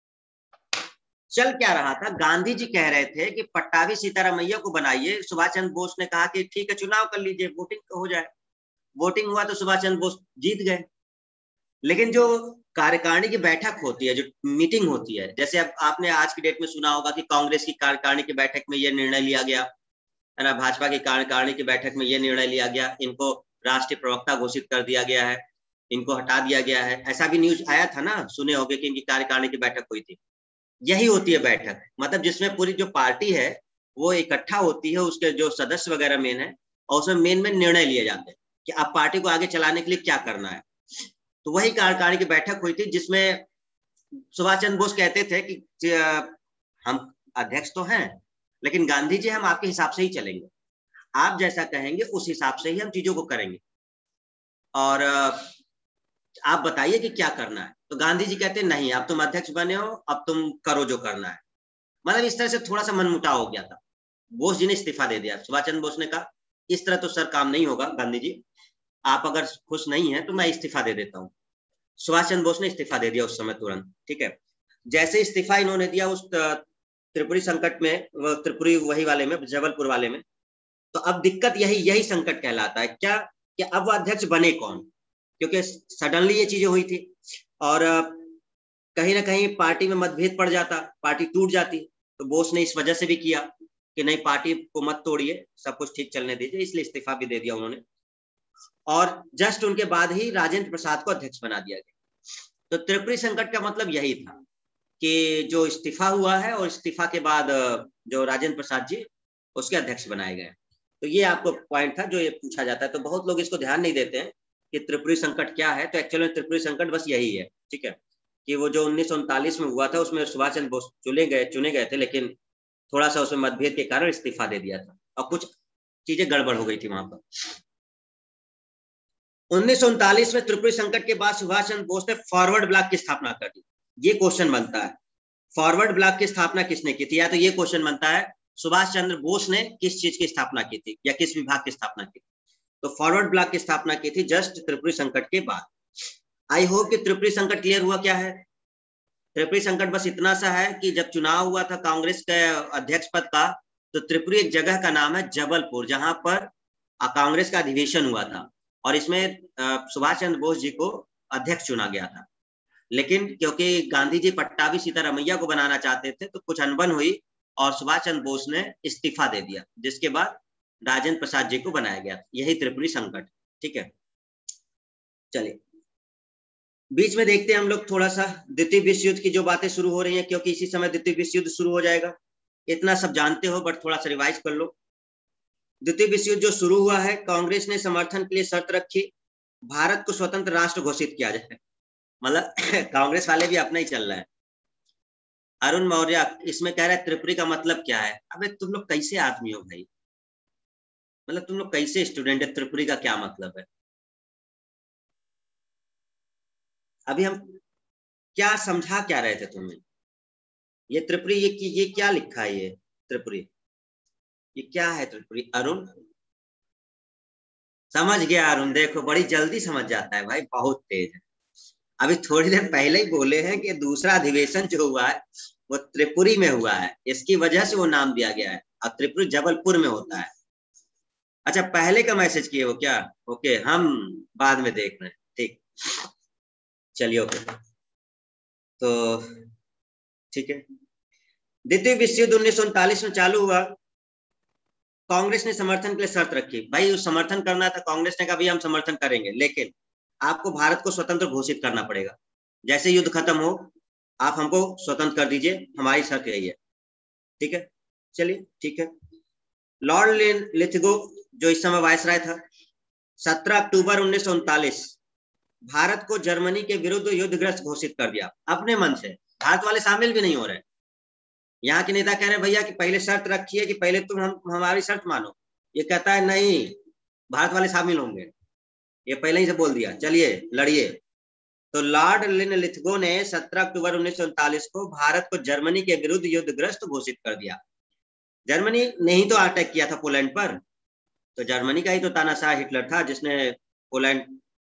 चल क्या रहा था, गांधी जी कह रहे थे कि पट्टाभी सीतारमैया को बनाइए, सुभाष चंद्र बोस ने कहा कि ठीक है चुनाव कर लीजिए, वोटिंग हो जाए। वोटिंग हुआ तो सुभाष चंद्र बोस जीत गए। लेकिन जो कार्यकारिणी की बैठक होती है, जो मीटिंग होती है, जैसे अब आपने आज की डेट में सुना होगा कि कांग्रेस की कार्यकारिणी की बैठक में यह निर्णय लिया गया है ना, भाजपा की कार्यकारिणी की बैठक में यह निर्णय लिया गया, इनको राष्ट्रीय प्रवक्ता घोषित कर दिया गया है, इनको हटा दिया गया है, ऐसा भी न्यूज आया था ना, सुने होंगे कि इनकी कार्यकारिणी की बैठक हुई थी। यही होती है बैठक, मतलब जिसमें पूरी जो पार्टी है वो इकट्ठा होती है, उसके जो सदस्य वगैरह मेन है, और उसमें मेन में निर्णय लिए जाते हैं कि अब पार्टी को आगे चलाने के लिए क्या करना है। तो वही कार्यकारिणी की बैठक हुई थी, जिसमें सुभाष चंद्र बोस कहते थे कि हम अध्यक्ष तो हैं, लेकिन गांधी जी हम आपके हिसाब से ही चलेंगे, आप जैसा कहेंगे उस हिसाब से ही हम चीजों को करेंगे, और आप बताइए कि क्या करना है। तो गांधी जी कहते नहीं, अब तुम अध्यक्ष बने हो, अब तुम करो जो करना है। मतलब इस तरह से थोड़ा सा मनमुटाव हो गया था। बोस जी ने इस्तीफा दे दिया। सुभाष चंद्र बोस ने कहा इस तरह तो सर काम नहीं होगा गांधी जी, आप अगर खुश नहीं है तो मैं इस्तीफा दे देता हूँ। सुभाष चंद्र बोस ने इस्तीफा दे दिया उस समय तुरंत। ठीक है, जैसे इस्तीफा इन्होंने दिया उस त्रिपुरी संकट में, त्रिपुरी वही वाले में, जबलपुर वाले में, तो अब दिक्कत यही यही संकट कहलाता है क्या, कि अब वो अध्यक्ष बने कौन, क्योंकि सडनली ये चीजें हुई थी, और कहीं ना कहीं पार्टी में मतभेद पड़ जाता, पार्टी टूट जाती। तो बोस ने इस वजह से भी किया कि नहीं, पार्टी को मत तोड़िए, सब कुछ ठीक चलने दीजिए, इसलिए इस्तीफा भी दे दिया उन्होंने। और जस्ट उनके बाद ही राजेंद्र प्रसाद को अध्यक्ष बना दिया गया। तो त्रिपुरी संकट का मतलब यही था कि जो इस्तीफा हुआ है, और इस्तीफा के बाद जो राजेंद्र प्रसाद जी उसके अध्यक्ष बनाए गए। तो ये आपको पॉइंट था जो ये पूछा जाता है, तो बहुत लोग इसको ध्यान नहीं देते हैं कि त्रिपुरी संकट क्या है। तो एक्चुअली त्रिपुरी संकट बस यही है, ठीक है, कि वो जो 1939 में हुआ था उसमें सुभाष चंद्र बोस चुने गए थे, लेकिन थोड़ा सा उसमें मतभेद के कारण इस्तीफा दे दिया था, और कुछ चीजें गड़बड़ हो गई थी वहां पर। 1939 में त्रिपुरी संकट के बाद सुभाष चंद्र बोस ने फॉरवर्ड ब्लॉक की स्थापना कर दी। ये क्वेश्चन बनता है, फॉरवर्ड ब्लॉक की स्थापना किसने की थी, या तो ये क्वेश्चन बनता है सुभाष चंद्र बोस ने किस चीज की स्थापना की थी, या किस विभाग की स्थापना की थी। तो फॉरवर्ड ब्लॉक की स्थापना की थी जस्ट त्रिपुरी संकट के बाद। आई होप कि त्रिपुरी संकट क्लियर हुआ क्या है। त्रिपुरी संकट बस इतना सा है कि जब चुनाव हुआ था कांग्रेस के अध्यक्ष पद का, तो त्रिपुरी एक जगह का नाम है जबलपुर, जहां पर कांग्रेस का अधिवेशन हुआ था, और इसमें सुभाष चंद्र बोस जी को अध्यक्ष चुना गया था। लेकिन क्योंकि गांधी जी पट्टाभी सीतारमैया को बनाना चाहते थे, तो कुछ अनबन हुई और सुभाष चंद्र बोस ने इस्तीफा दे दिया, जिसके बाद राजेंद्र प्रसाद जी को बनाया गया। यही त्रिपुरी संकट। ठीक है, चलिए बीच में देखते हैं हम लोग थोड़ा सा द्वितीय विश्व युद्ध की जो बातें शुरू हो रही हैं, क्योंकि इसी समय द्वितीय विश्व युद्ध शुरू हो जाएगा। इतना सब जानते हो, बट थोड़ा सा रिवाइज कर लो। द्वितीय विश्व युद्ध जो शुरू हुआ है, कांग्रेस ने समर्थन के लिए शर्त रखी, भारत को स्वतंत्र राष्ट्र घोषित किया जाए। मतलब कांग्रेस वाले भी अपना ही चल रहा है। अरुण मौर्य इसमें कह रहा है त्रिपुरी का मतलब क्या है। अबे तुम लोग कैसे आदमी हो भाई, मतलब तुम लोग कैसे स्टूडेंट है, त्रिपुरी का क्या मतलब है। अभी हम क्या समझा क्या रहे थे तुम्हें, ये त्रिपुरी, ये क्या लिखा है, ये त्रिपुरी, ये क्या है त्रिपुरी। अरुण समझ गया, अरुण देखो बड़ी जल्दी समझ जाता है भाई, बहुत तेज है। अभी थोड़ी देर पहले ही बोले हैं कि दूसरा अधिवेशन जो हुआ है वो त्रिपुरी में हुआ है, इसकी वजह से वो नाम दिया गया है, और त्रिपुरी जबलपुर में होता है। अच्छा, पहले का मैसेज किए हो क्या, ओके, हम बाद में देख रहे हैं, ठीक, चलिए ओके। तो ठीक है, द्वितीय विश्व युद्ध 1939 में चालू हुआ। कांग्रेस ने समर्थन के लिए शर्त रखी, भाई समर्थन करना था, कांग्रेस ने कहा भाई हम समर्थन करेंगे, लेकिन आपको भारत को स्वतंत्र घोषित करना पड़ेगा, जैसे युद्ध खत्म हो आप हमको स्वतंत्र कर दीजिए, हमारी शर्त यही है। ठीक है, चलिए ठीक है। लॉर्ड लिथगो जो इस समय वायसराय था, 17 अक्टूबर 1939 भारत को जर्मनी के विरुद्ध युद्धग्रस्त घोषित कर दिया, अपने मन से। भारत वाले शामिल भी नहीं हो रहे। यहाँ के नेता कह रहे हैं भैया कि पहले शर्त रखिए कि पहले तुम हमारी शर्त मानो। ये कहता है नहीं, भारत वाले शामिल होंगे, ये पहले ही से बोल दिया, चलिए लड़िए। तो लॉर्ड लिथगो ने 17 अक्टूबर 1939 को भारत को जर्मनी के विरुद्ध युद्धग्रस्त घोषित कर दिया। जर्मनी ने ही तो अटैक किया था पोलैंड पर, तो जर्मनी का ही तो तानाशाह हिटलर था जिसने पोलैंड।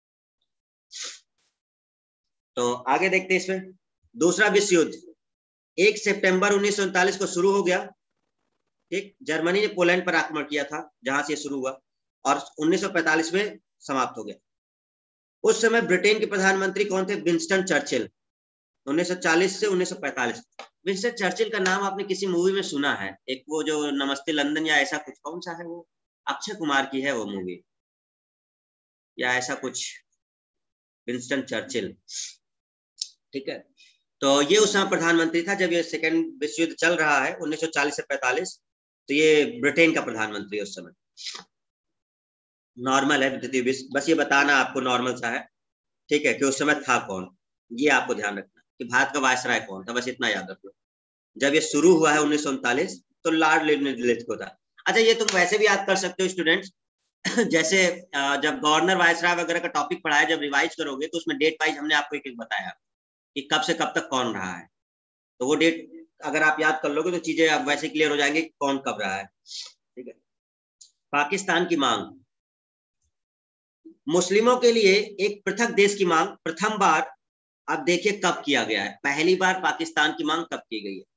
तो आगे देखते हैं इसमें। दूसरा विश्व युद्ध 1 सितंबर 1939 को शुरू हो गया। ठीक, जर्मनी ने पोलैंड पर आक्रमण किया था, जहां से शुरू हुआ, और 1945 में समाप्त हो गया। उस समय ब्रिटेन के प्रधानमंत्री कौन थे? विंस्टन चर्चिल, 1940 से 1945। विंस्टन चर्चिल का नाम आपने किसी मूवी में सुना है, एक वो जो नमस्ते लंदन या ऐसा कुछ, कौन सा है वो, अक्षय कुमार की है वो मूवी या ऐसा कुछ, विंस्टन चर्चिल, ठीक है। तो ये उस समय प्रधानमंत्री था जब ये सेकेंड विश्व युद्ध चल रहा है 1940 से 45। तो ये ब्रिटेन का प्रधानमंत्री उस समय। नॉर्मल है द्वितीय विश्व, बस ये बताना आपको नॉर्मल सा है, ठीक है, कि उस समय था कौन, ये आपको ध्यान रखना कि भारत का वायसराय कौन था, बस इतना याद रखो। जब ये शुरू हुआ है 1939 तो लॉर्ड लिथलिज को था। अच्छा, ये तुम वैसे भी याद कर सकते हो स्टूडेंट्स, जैसे जब गवर्नर वायसराय वगैरह का टॉपिक पढ़ाया, जब रिवाइज करोगे तो उसमें डेट वाइज हमने आपको एक एक बताया कि कब से कब तक कौन रहा है। तो वो डेट अगर आप याद कर लोगे तो चीजें आप वैसे क्लियर हो जाएंगे कौन कब रहा है, ठीक है। पाकिस्तान की मांग, मुस्लिमों के लिए एक पृथक देश की मांग प्रथम बार आप देखिए कब किया गया है, पहली बार पाकिस्तान की मांग कब की गई है,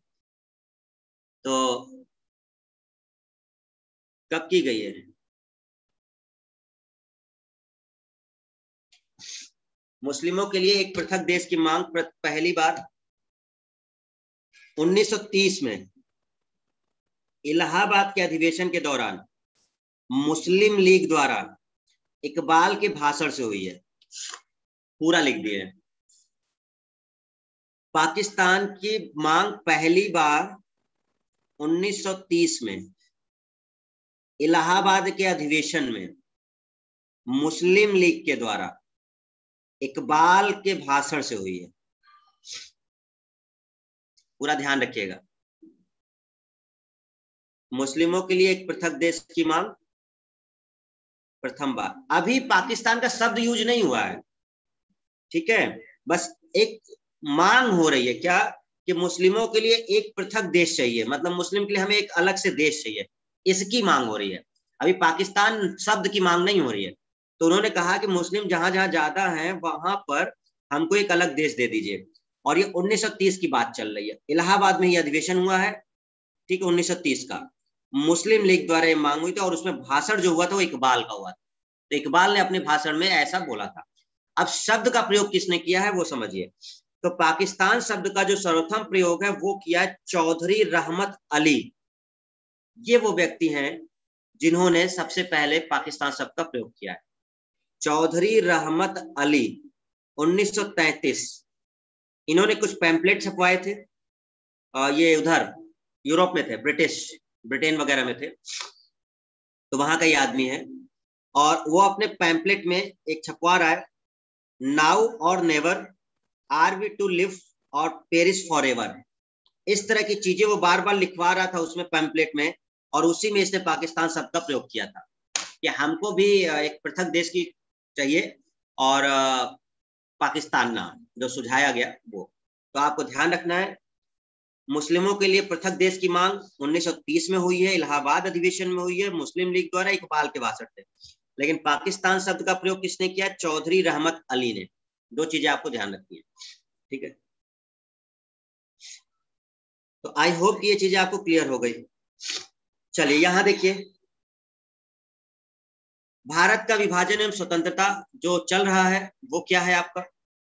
तो कब की गई है? मुस्लिमों के लिए एक पृथक देश की मांग पहली बार 1930 में इलाहाबाद के अधिवेशन के दौरान मुस्लिम लीग द्वारा इकबाल के भाषण से हुई है। पूरा लिख दिए। पाकिस्तान की मांग पहली बार 1930 में इलाहाबाद के अधिवेशन में मुस्लिम लीग के द्वारा इकबाल के भाषण से हुई है। पूरा ध्यान रखिएगा। मुस्लिमों के लिए एक पृथक देश की मांग प्रथम बार, अभी पाकिस्तान का शब्द यूज नहीं हुआ है, ठीक है, बस एक मांग हो रही है क्या कि मुस्लिमों के लिए एक पृथक देश चाहिए, मतलब मुस्लिम के लिए हमें एक अलग से देश चाहिए, इसकी मांग हो रही है। अभी पाकिस्तान शब्द की मांग नहीं हो रही है। तो उन्होंने कहा कि मुस्लिम जहां जहां ज्यादा हैं वहां पर हमको एक अलग देश दे दीजिए। और ये 1930 की बात चल रही है, इलाहाबाद में ये अधिवेशन हुआ है, ठीक है, 1930 का। मुस्लिम लीग द्वारा ये मांग हुई थी और उसमें भाषण जो हुआ था वो इकबाल का हुआ था। तो इकबाल ने अपने भाषण में ऐसा बोला था। अब शब्द का प्रयोग किसने किया है वो समझिए। तो पाकिस्तान शब्द का जो सर्वप्रथम प्रयोग है वो किया है चौधरी रहमत अली। ये वो व्यक्ति हैं जिन्होंने सबसे पहले पाकिस्तान शब्द का प्रयोग किया है। चौधरी रहमत अली, 1933। इन्होंने कुछ पैम्पलेट छपवाए थे, ये उधर यूरोप में थे, ब्रिटेन वगैरह में थे, तो वहां का ही आदमी है। और वो अपने पैम्पलेट में एक छपवा रहा है, now or never, are we to live or Paris forever. इस तरह की चीजें वो बार बार लिखवा रहा था उसमें पैम्पलेट में, और उसी में इसने पाकिस्तान शब्द का प्रयोग किया था कि हमको भी एक पृथक देश की चाहिए, और पाकिस्तान नाम जो सुझाया गया वो। तो आपको ध्यान रखना है, मुस्लिमों के लिए पृथक देश की मांग 1930 में हुई है, इलाहाबाद अधिवेशन में हुई है, मुस्लिम लीग द्वारा इकबाल के भाषण थे। लेकिन पाकिस्तान शब्द का प्रयोग किसने किया? चौधरी रहमत अली ने। दो चीजें आपको ध्यान रखनी है, ठीक है। तो आई होप कि ये चीजें आपको क्लियर हो गई। चलिए यहां देखिए, भारत का विभाजन एवं स्वतंत्रता जो चल रहा है वो क्या है आपका।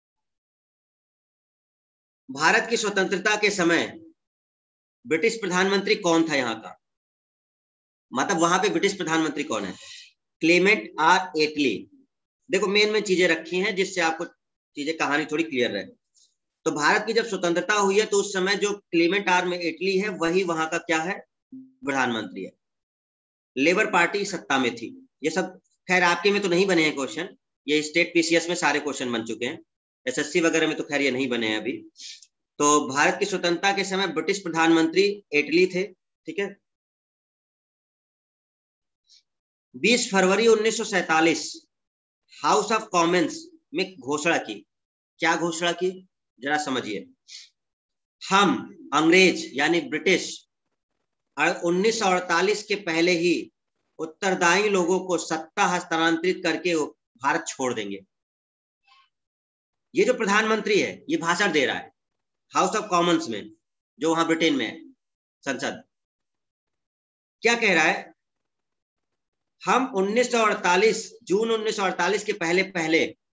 भारत की स्वतंत्रता के समय ब्रिटिश प्रधानमंत्री कौन था यहाँ का, मतलब वहां पे ब्रिटिश प्रधानमंत्री कौन है? Clement R Attlee. देखो मेन में चीजें रखी हैं जिससे आपको चीजें कहानी थोड़ी क्लियर रहे। तो भारत की जब स्वतंत्रता हुई है तो उस समय जो क्लेमेंट आर में एटली है वही वहां का क्या है? प्रधानमंत्री है। लेबर पार्टी सत्ता में थी। ये सब खैर आपके में तो नहीं बने हैं क्वेश्चन, ये स्टेट पीसीएस में सारे क्वेश्चन बन चुके हैं, एसएससी वगैरह में तो खैर ये नहीं बने हैं अभी। तो भारत की स्वतंत्रता के समय ब्रिटिश प्रधानमंत्री एटली थे, ठीक है। 20 फरवरी 1947 हाउस ऑफ कॉमन्स में घोषणा की। क्या घोषणा की जरा समझिए। हम अंग्रेज यानी ब्रिटिश 1948 के पहले ही उत्तरदायी लोगों को सत्ता हस्तांतरित करके भारत छोड़ देंगे। ये जो प्रधानमंत्री है ये भाषण दे रहा है हाउस ऑफ कॉमन्स में, जो वहां ब्रिटेन में है संसद। क्या कह रहा है? हम 1948 जून 1948 के पहले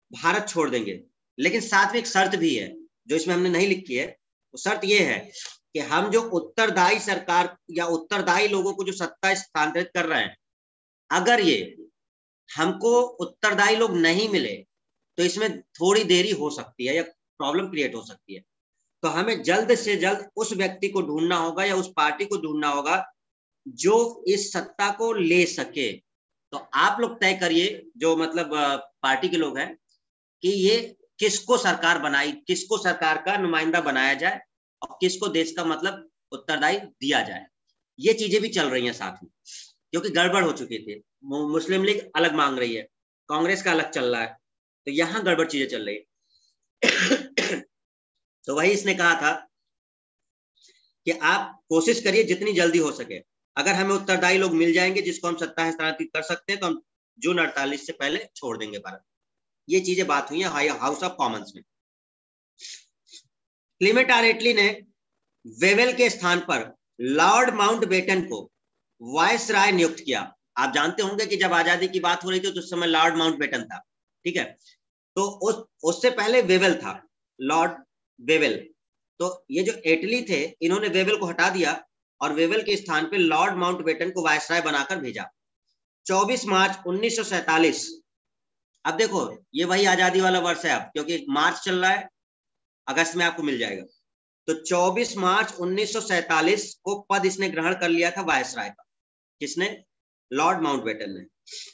भारत छोड़ देंगे, लेकिन साथ में एक शर्त भी है जो इसमें हमने नहीं लिखी है। वो शर्त ये है कि हम जो उत्तरदायी सरकार या उत्तरदायी लोगों को जो सत्ता स्थानांतरित कर रहे हैं, अगर ये हमको उत्तरदायी लोग नहीं मिले तो इसमें थोड़ी देरी हो सकती है या प्रॉब्लम क्रिएट हो सकती है। तो हमें जल्द से जल्द उस व्यक्ति को ढूंढना होगा या उस पार्टी को ढूंढना होगा जो इस सत्ता को ले सके। तो आप लोग तय करिए, जो मतलब पार्टी के लोग हैं, कि ये किसको सरकार बनाई, किसको सरकार का नुमाइंदा बनाया जाए और किसको देश का मतलब उत्तरदायी दिया जाए। ये चीजें भी चल रही हैं साथ में, क्योंकि गड़बड़ हो चुकी थी। मुस्लिम लीग अलग मांग रही है, कांग्रेस का अलग चल रहा है, तो यहां गड़बड़ चीजें चल रही है। तो वही इसने कहा था कि आप कोशिश करिए जितनी जल्दी हो सके, अगर हमें उत्तरदायी लोग मिल जाएंगे जिसको हम सत्ता हस्तांतरित कर सकते हैं तो हम जून 48 से पहले छोड़ देंगे भारत। ये चीजें बात हुई है हाउस ऑफ कॉमन्स में। क्लेमेंट आर एटली ने वेवेल के स्थान पर लॉर्ड माउंटबेटन को वायसराय नियुक्त किया। आप जानते होंगे कि जब आजादी की बात हो रही थी तो उस समय लॉर्ड माउंटबेटन था, ठीक है। तो उससे पहले वेवेल था, लॉर्ड वेवेल। तो ये जो एटली थे, इन्होंने वेवेल को हटा दिया और वेवेल के स्थान पे लॉर्ड माउंटबेटन को वायसराय बनाकर भेजा। 24 मार्च 1947। अब देखो, ये वही आजादी वाला वर्ष है अब, क्योंकि मार्च चल रहा है, अगस्त में आपको मिल जाएगा। तो 24 मार्च 1947 को पद इसने ग्रहण कर लिया था वायसराय का। किसने? लॉर्ड माउंटबेटन ने।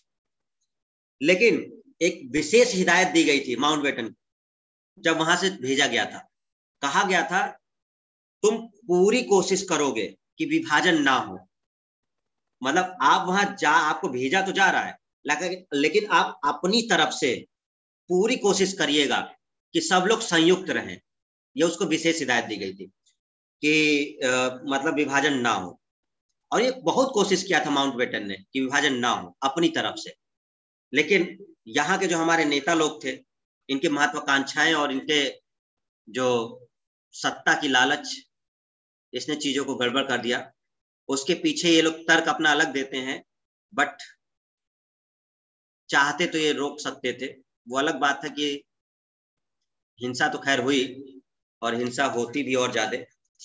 लेकिन एक विशेष हिदायत दी गई थी माउंटबेटन को जब वहां से भेजा गया था। कहा गया था तुम पूरी कोशिश करोगे कि विभाजन ना हो। मतलब आप वहां आपको भेजा तो जा रहा है, लेकिन आप अपनी तरफ से पूरी कोशिश करिएगा कि सब लोग संयुक्त रहें। यह उसको विशेष हिदायत दी गई थी कि मतलब विभाजन ना हो। और ये बहुत कोशिश किया था माउंटबेटन ने कि विभाजन ना हो अपनी तरफ से। लेकिन यहाँ के जो हमारे नेता लोग थे, इनकी महत्वाकांक्षाएं और इनके जो सत्ता की लालच, इसने चीजों को गड़बड़ कर दिया। उसके पीछे ये लोग तर्क अपना अलग देते हैं, बट चाहते तो ये रोक सकते थे। वो अलग बात है कि हिंसा तो खैर हुई, और हिंसा होती भी और ज्यादा।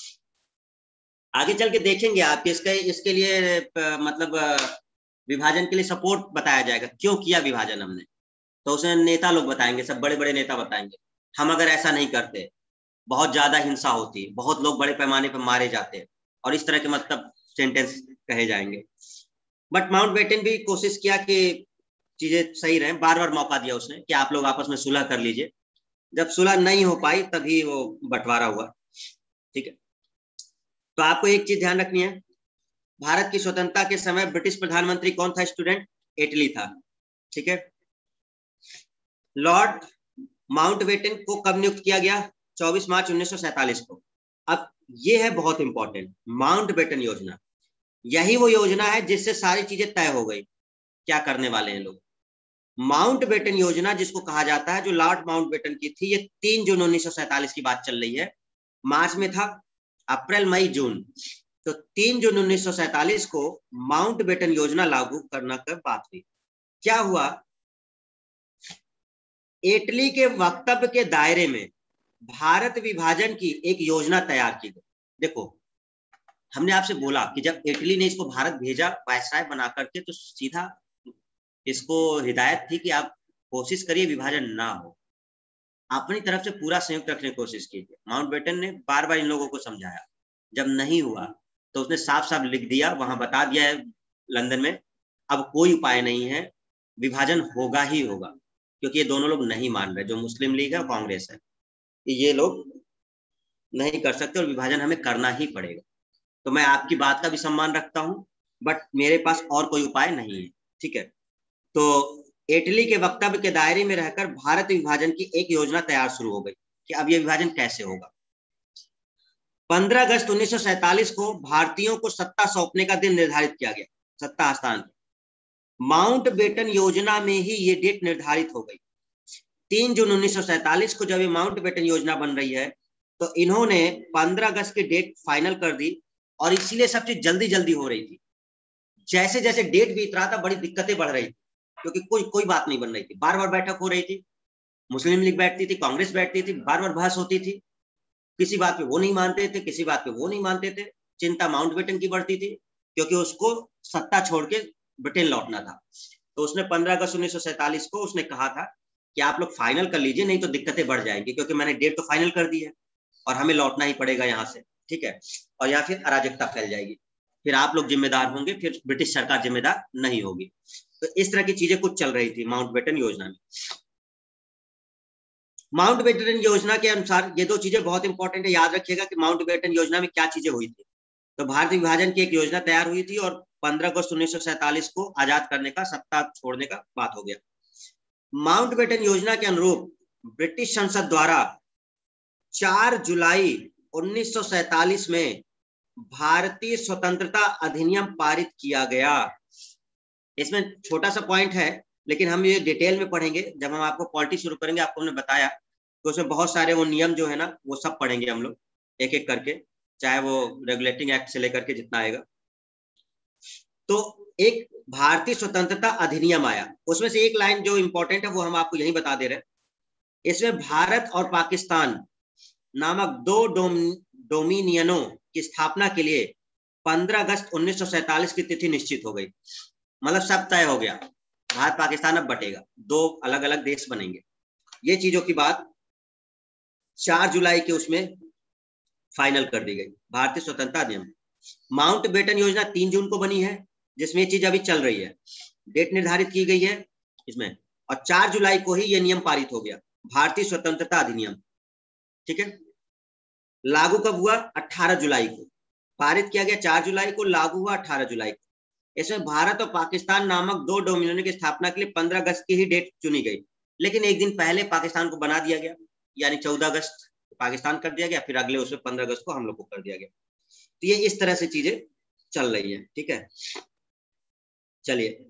आगे चल के देखेंगे आप इसके लिए मतलब विभाजन के लिए सपोर्ट बताया जाएगा, क्यों किया विभाजन हमने। तो उसमें नेता लोग बताएंगे, सब बड़े बड़े नेता बताएंगे हम अगर ऐसा नहीं करते बहुत ज्यादा हिंसा होती, बहुत लोग बड़े पैमाने पर मारे जाते, और इस तरह के मतलब सेंटेंस कहे जाएंगे। बट माउंटबेटन भी कोशिश किया कि चीजें सही रहे, बार बार मौका दिया उसने कि आप लोग आपस में सुलह कर लीजिए। जब सुलह नहीं हो पाई तभी वो बंटवारा हुआ, ठीक है। तो आपको एक चीज ध्यान रखनी है, भारत की स्वतंत्रता के समय ब्रिटिश प्रधानमंत्री कौन था स्टूडेंट? एटली था, ठीक है। लॉर्ड माउंटबेटन को कब नियुक्त किया गया? 24 मार्च 1947 को। अब ये है बहुत इंपॉर्टेंट, माउंटबेटन योजना। यही वो योजना है जिससे सारी चीजें तय हो गई, क्या करने वाले हैं लोग। माउंटबेटन योजना जिसको कहा जाता है, जो लॉर्ड माउंटबेटन की थी, ये 3 जून 1947 की बात चल रही है। मार्च में था, अप्रैल मई जून, तो 3 जून 1947 को माउंटबेटन योजना लागू करना कर बात हुई। क्या हुआ? एटली के वक्तव्य के दायरे में भारत विभाजन की एक योजना तैयार की गई। देखो, हमने आपसे बोला कि जब इटली ने इसको भारत भेजा वायसराय बना करके, तो सीधा इसको हिदायत थी कि आप कोशिश करिए विभाजन ना हो, अपनी तरफ से पूरा संयुक्त रखने की कोशिश कीजिए। माउंटबेटन ने बार बार इन लोगों को समझाया, जब नहीं हुआ तो उसने साफ साफ लिख दिया, वहां बता दिया है लंदन में, अब कोई उपाय नहीं है, विभाजन होगा ही होगा। क्योंकि ये दोनों लोग नहीं मान रहे, जो मुस्लिम लीग है और कांग्रेस है, ये लोग नहीं कर सकते और विभाजन हमें करना ही पड़ेगा। तो मैं आपकी बात का भी सम्मान रखता हूं, बट मेरे पास और कोई उपाय नहीं है, ठीक है। तो इटली के वक्तव्य के दायरे में रहकर भारत विभाजन की एक योजना तैयार शुरू हो गई कि अब यह विभाजन कैसे होगा। 15 अगस्त 1947 को भारतीयों को सत्ता सौंपने का दिन निर्धारित किया गया, सत्ता हस्तांतरण। माउंटबेटन योजना में ही ये डेट निर्धारित हो गई। 3 जून 1947 को जब ये माउंटबेटन योजना बन रही है, तो इन्होंने 15 अगस्त की डेट फाइनल कर दी, और इसीलिए सब चीज जल्दी जल्दी हो रही थी। जैसे जैसे डेट बीत रहा था, बड़ी दिक्कतें बढ़ रही थी, क्योंकि कोई बात नहीं बन रही थी, बार बार बैठक हो रही थी, मुस्लिम लीग बैठती थी, कांग्रेस बैठती थी, बार बार बहस होती थी, किसी बात पे वो नहीं मानते थे, किसी बात पे वो नहीं मानते थे। चिंता माउंटबेटन की बढ़ती थी क्योंकि उसको सत्ता छोड़ के ब्रिटेन लौटना था। तो उसने 15 अगस्त 1947 को उसने कहा था कि आप लोग फाइनल कर लीजिए, नहीं तो दिक्कतें बढ़ जाएंगी, क्योंकि मैंने डेट तो फाइनल कर दी है और हमें लौटना ही पड़ेगा यहाँ से, ठीक है, और या फिर अराजकता फैल जाएगी, फिर आप लोग जिम्मेदार होंगे, फिर ब्रिटिश सरकार जिम्मेदार नहीं होगी। तो इस तरह की चीजें कुछ चल रही थी माउंटबेटन योजना में। माउंटबेटन योजना के अनुसार ये दो चीजें बहुत इंपॉर्टेंट है, याद रखिएगा कि माउंटबेटन योजना में क्या चीजें हुई थी। तो भारत विभाजन की एक योजना तैयार हुई थी और 15 अगस्त 1947 को आजाद करने का, सत्ता छोड़ने का बात हो गया। माउंटबेटन योजना के अनुरूप ब्रिटिश संसद द्वारा 4 जुलाई 1947 में भारतीय स्वतंत्रता अधिनियम पारित किया गया। इसमें छोटा सा पॉइंट है, लेकिन हम ये डिटेल में पढ़ेंगे जब हम आपको पॉलिटी शुरू करेंगे। आपको हमने बताया तो उसमें बहुत सारे वो नियम जो है ना, वो सब पढ़ेंगे हम लोग एक एक करके, चाहे वो रेगुलेटिंग एक्ट से लेकर के जितना आएगा। तो एक भारतीय स्वतंत्रता अधिनियम आया, उसमें से एक लाइन जो इंपॉर्टेंट है वो हम आपको यही बता दे रहे हैं। इसमें भारत और पाकिस्तान नामक दो डोमिनियनों की स्थापना के लिए 15 अगस्त 1947 की तिथि निश्चित हो गई। मतलब सब तय हो गया, भारत पाकिस्तान अब बटेगा, दो अलग अलग देश बनेंगे। ये चीजों की बात 4 जुलाई के उसमें फाइनल कर दी गई, भारतीय स्वतंत्रता अधिनियम। माउंटबेटन योजना 3 जून को बनी है, जिसमें ये चीज अभी चल रही है, डेट निर्धारित की गई है इसमें, और 4 जुलाई को ही ये नियम पारित हो गया, भारतीय स्वतंत्रता अधिनियम, ठीक है। लागू कब हुआ? 18 जुलाई को पारित किया गया, 4 जुलाई को, लागू हुआ 18 जुलाई को। इसमें भारत और पाकिस्तान नामक दो डोमिनियन की स्थापना के लिए 15 अगस्त की ही डेट चुनी गई, लेकिन एक दिन पहले पाकिस्तान को बना दिया गया, यानी 14 अगस्त पाकिस्तान कर दिया गया, फिर अगले उसमें 15 अगस्त को हम लोग को कर दिया गया। तो ये इस तरह से चीजें चल रही है, ठीक है। चलिए,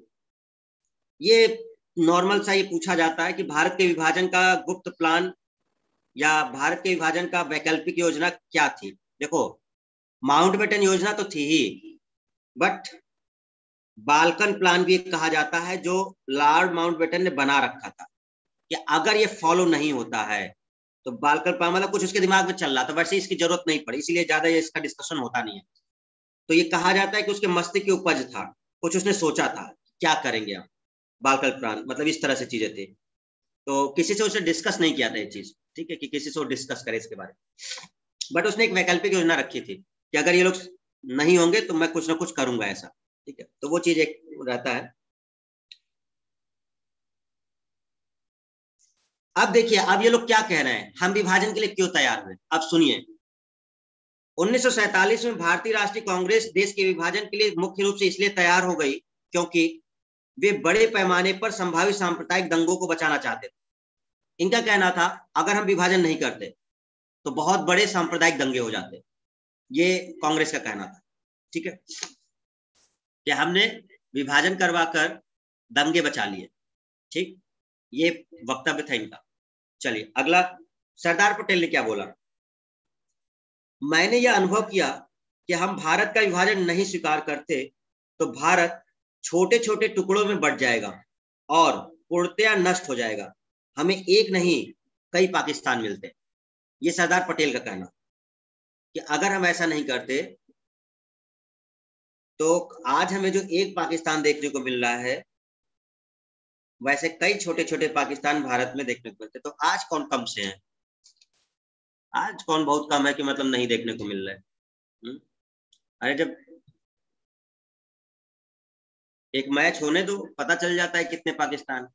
ये नॉर्मल सा ये पूछा जाता है कि भारत के विभाजन का गुप्त प्लान या भारत के विभाजन का वैकल्पिक योजना क्या थी। देखो, माउंटबेटन योजना तो थी ही, बट बाल्कन प्लान भी कहा जाता है, जो लॉर्ड माउंटबेटन ने बना रखा था कि अगर ये फॉलो नहीं होता है तो बाल्कन प्लान, मतलब कुछ उसके दिमाग में चल रहा था, वैसे इसकी जरूरत नहीं पड़ी, इसलिए ज्यादा ये इसका डिस्कशन होता नहीं है। तो ये कहा जाता है कि उसके मस्तिष्क की उपज था, कुछ उसने सोचा था क्या करेंगे आप, बाल्कन प्लान मतलब इस तरह से चीजें थी। तो किसी से उसने डिस्कस नहीं किया था ये चीज, ठीक है, कि किसी से वो डिस्कस करे इसके बारे में, बट उसने एक वैकल्पिक योजना रखी थी कि अगर ये लोग नहीं होंगे तो मैं कुछ ना कुछ करूंगा ऐसा, ठीक है। तो वो चीज एक रहता है। अब देखिए, अब ये लोग क्या कह रहे हैं, हम विभाजन के लिए क्यों तैयार हुए, अब सुनिए। 1947 में भारतीय राष्ट्रीय कांग्रेस देश के विभाजन के लिए मुख्य रूप से इसलिए तैयार हो गई क्योंकि वे बड़े पैमाने पर संभावित सांप्रदायिक दंगों को बचाना चाहते थे। इनका कहना था अगर हम विभाजन नहीं करते तो बहुत बड़े सांप्रदायिक दंगे हो जाते, ये कांग्रेस का कहना था, ठीक है, कि हमने विभाजन करवा कर दंगे बचा लिए, ठीक, ये वक्तव्य था इनका। चलिए अगला, सरदार पटेल ने क्या बोला, मैंने यह अनुभव किया कि हम भारत का विभाजन नहीं स्वीकार करते तो भारत छोटे छोटे टुकड़ों में बंट जाएगा और पूर्णतया नष्ट हो जाएगा, हमें एक नहीं कई पाकिस्तान मिलते। ये सरदार पटेल का कहना कि अगर हम ऐसा नहीं करते तो आज हमें जो एक पाकिस्तान देखने को मिल रहा है, वैसे कई छोटे छोटे पाकिस्तान भारत में देखने को मिलते। तो आज कौन कम से हैं, आज कौन बहुत कम है कि मतलब नहीं देखने को मिल रहा है। अरे जब एक मैच होने दो, पता चल जाता है कितने पाकिस्तान,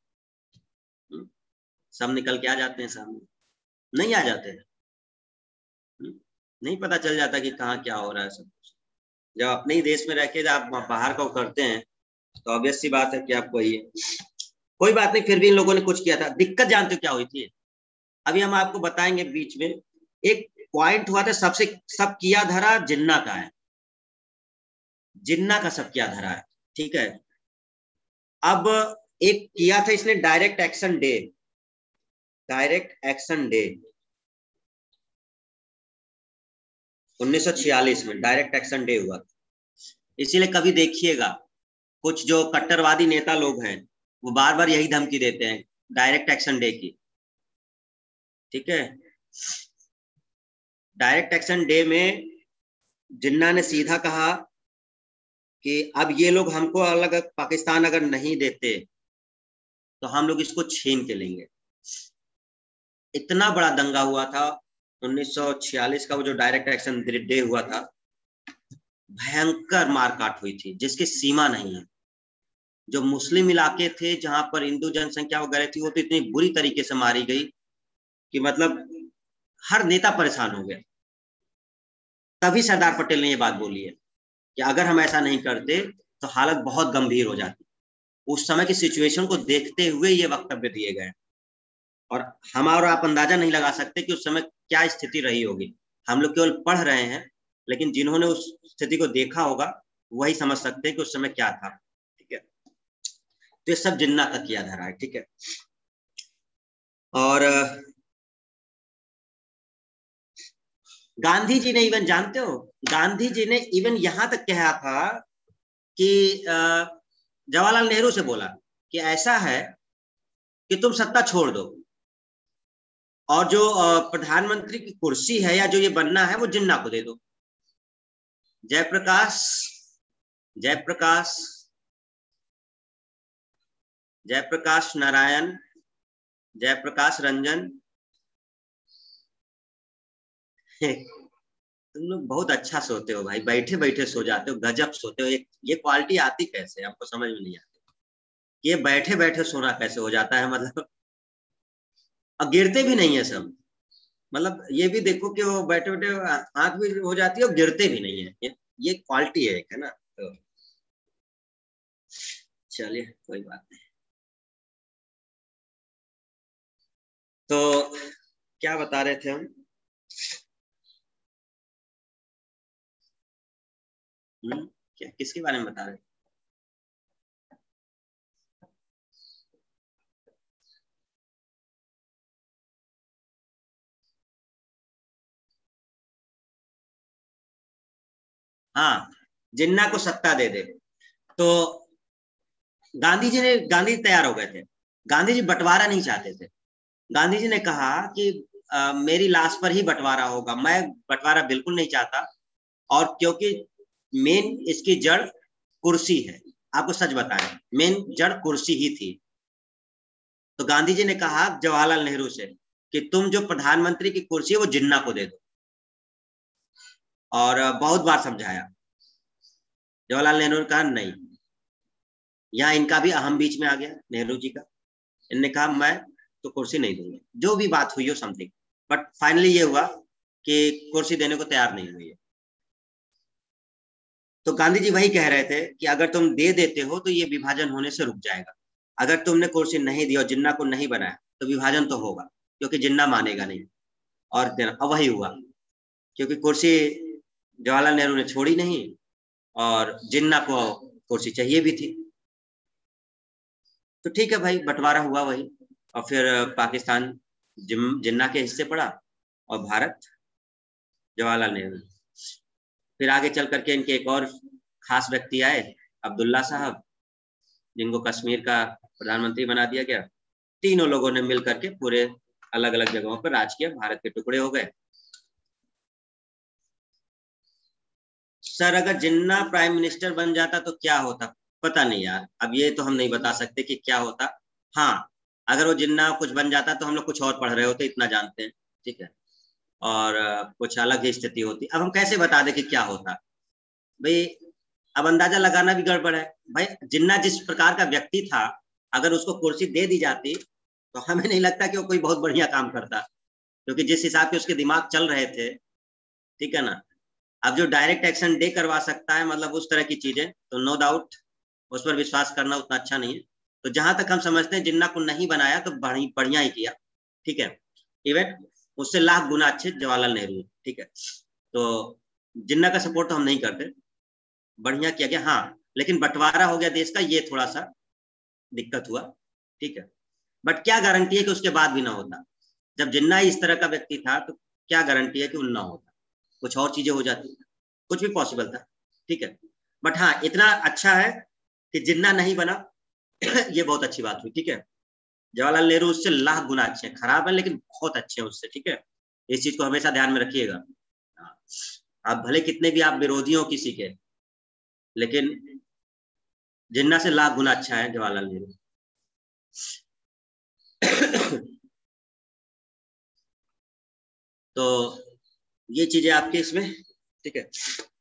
सब निकल के आ जाते हैं सामने, नहीं आ जाते हैं, नहीं पता चल जाता कि कहाँ क्या हो रहा है सब कुछ। जब अपने ही देश में रह के जब आप बाहर का करते हैं तो ऑब्वियस सी बात है कि आपको ये, कोई बात नहीं, फिर भी इन लोगों ने कुछ किया था। दिक्कत जानते हो क्या हुई थी, अभी हम आपको बताएंगे। बीच में एक पॉइंट हुआ था, सबसे सब किया धरा जिन्ना का है, जिन्ना का सब किया धरा है, ठीक है। अब एक किया था इसने direct action day, direct action day 1946 में डायरेक्ट एक्शन डे हुआ। इसीलिए कभी देखिएगा कुछ जो कट्टरवादी नेता लोग हैं वो बार बार यही धमकी देते हैं डायरेक्ट एक्शन डे की, ठीक है। डायरेक्ट एक्शन डे में जिन्ना ने सीधा कहा कि अब ये लोग हमको अलग पाकिस्तान अगर नहीं देते तो हम लोग इसको छीन के लेंगे। इतना बड़ा दंगा हुआ था 1946 का, वो जो डायरेक्ट एक्शन डे हुआ था, भयंकर मारकाट हुई थी जिसकी सीमा नहीं है। जो मुस्लिम इलाके थे जहां पर हिंदू जनसंख्या वगैरह थी, वो तो इतनी बुरी तरीके से मारी गई कि मतलब हर नेता परेशान हो गया। तभी सरदार पटेल ने ये बात बोली है कि अगर हम ऐसा नहीं करते तो हालत बहुत गंभीर हो जाती। उस समय की सिचुएशन को देखते हुए ये वक्तव्य दिए गए, और हम और आप अंदाजा नहीं लगा सकते कि उस समय क्या स्थिति रही होगी। हम लोग केवल पढ़ रहे हैं, लेकिन जिन्होंने उस स्थिति को देखा होगा वही समझ सकते हैं कि उस समय क्या था। ठीक है, तो ये सब जिन्ना का किया धरा है। ठीक है, और गांधी जी ने इवन, जानते हो, गांधी जी ने इवन यहां तक कहा था कि जवाहरलाल नेहरू से बोला कि ऐसा है कि तुम सत्ता छोड़ दो और जो प्रधानमंत्री की कुर्सी है या जो ये बनना है वो जिन्ना को दे दो। जयप्रकाश जयप्रकाश जयप्रकाश नारायण, जयप्रकाश रंजन तुम लोग बहुत अच्छा सोते हो भाई, बैठे बैठे सो जाते हो, गजब सोते हो। ये क्वालिटी आती कैसे, आपको समझ में नहीं आती। ये बैठे बैठे सोना कैसे हो जाता है, मतलब। और गिरते भी नहीं है सब, मतलब ये भी देखो कि वो बैठे बैठे आंख भी हो जाती है और गिरते भी नहीं है। ये क्वालिटी है, एक है ना। तो चलिए कोई बात नहीं। तो क्या बता रहे थे हम? क्या, किसके बारे में बता रहे थे? हाँ, जिन्ना को सत्ता दे दे। तो गांधी तैयार हो गए थे। गांधी जी बंटवारा नहीं चाहते थे। गांधी जी ने कहा कि मेरी लाश पर ही बंटवारा होगा, मैं बंटवारा बिल्कुल नहीं चाहता। और क्योंकि मेन इसकी जड़ कुर्सी है, आपको सच बताएं, मेन जड़ कुर्सी ही थी। तो गांधी जी ने कहा जवाहरलाल नेहरू से कि तुम जो प्रधानमंत्री की कुर्सी है वो जिन्ना को दे दो। और बहुत बार समझाया। जवाहरलाल नेहरू ने कहा नहीं। यहाँ इनका भी अहम बीच में आ गया, नेहरू जी का। इनने कहा मैं तो कुर्सी नहीं दूंगा, जो भी बात हुई हो समथिंग। बट फाइनली ये हुआ कि कुर्सी देने को तैयार नहीं हुई है। तो गांधी जी वही कह रहे थे कि अगर तुम दे देते हो तो ये विभाजन होने से रुक जाएगा। अगर तुमने कुर्सी नहीं दी और जिन्ना को नहीं बनाया तो विभाजन तो होगा, क्योंकि जिन्ना मानेगा नहीं। और वही हुआ, क्योंकि कुर्सी जवाहरलाल नेहरू ने छोड़ी नहीं और जिन्ना को कुर्सी चाहिए भी थी। तो ठीक है भाई, बंटवारा हुआ वही। और फिर पाकिस्तान जिन्ना के हिस्से पड़ा और भारत जवाहरलाल नेहरू। फिर आगे चल करके इनके एक और खास व्यक्ति आए, अब्दुल्ला साहब, जिनको कश्मीर का प्रधानमंत्री बना दिया गया। तीनों लोगों ने मिल करके पूरे अलग अलग जगहों पर राज किया, भारत के टुकड़े हो गए। सर अगर जिन्ना प्राइम मिनिस्टर बन जाता तो क्या होता, पता नहीं यार, अब ये तो हम नहीं बता सकते कि क्या होता। हाँ, अगर वो जिन्ना कुछ बन जाता तो हम लोग कुछ और पढ़ रहे होते, इतना जानते हैं। ठीक है, और कुछ अलग ही स्थिति होती। अब हम कैसे बता दें कि क्या होता भाई, अब अंदाजा लगाना भी गड़बड़ है। भाई जिन्ना जिस प्रकार का व्यक्ति था, अगर उसको कुर्सी दे दी जाती तो हमें नहीं लगता कि वो कोई बहुत बढ़िया काम करता, क्योंकि जिस हिसाब से उसके दिमाग चल रहे थे। ठीक है ना। अब जो डायरेक्ट एक्शन डे करवा सकता है, मतलब उस तरह की चीजें, तो नो डाउट उस पर विश्वास करना उतना अच्छा नहीं है। तो जहां तक हम समझते हैं जिन्ना को नहीं बनाया तो बढ़िया ही किया। ठीक है, इवन उससे लाख गुना अच्छे जवाहरलाल नेहरू। ठीक है, तो जिन्ना का सपोर्ट तो हम नहीं करते, बढ़िया किया गया। हाँ, लेकिन बंटवारा हो गया देश का, ये थोड़ा सा दिक्कत हुआ। ठीक है, बट क्या गारंटी है कि उसके बाद भी ना होता। जब जिन्ना ही इस तरह का व्यक्ति था तो क्या गारंटी है कि उन ना होता, कुछ और चीजें हो जाती, कुछ भी पॉसिबल था। ठीक है, बट हाँ इतना अच्छा है कि जिन्ना नहीं बना ये बहुत अच्छी बात हुई। ठीक है, जवाहरलाल नेहरू उससे लाख गुना अच्छे हैं, खराब है लेकिन बहुत अच्छे हैं उससे, ठीक है। इस चीज को हमेशा ध्यान में रखिएगा। आप भले कितने भी आप विरोधी हो किसी के, लेकिन जिन्ना से लाख गुना अच्छा है जवाहरलाल नेहरू। तो ये चीजें आपके इसमें, ठीक है।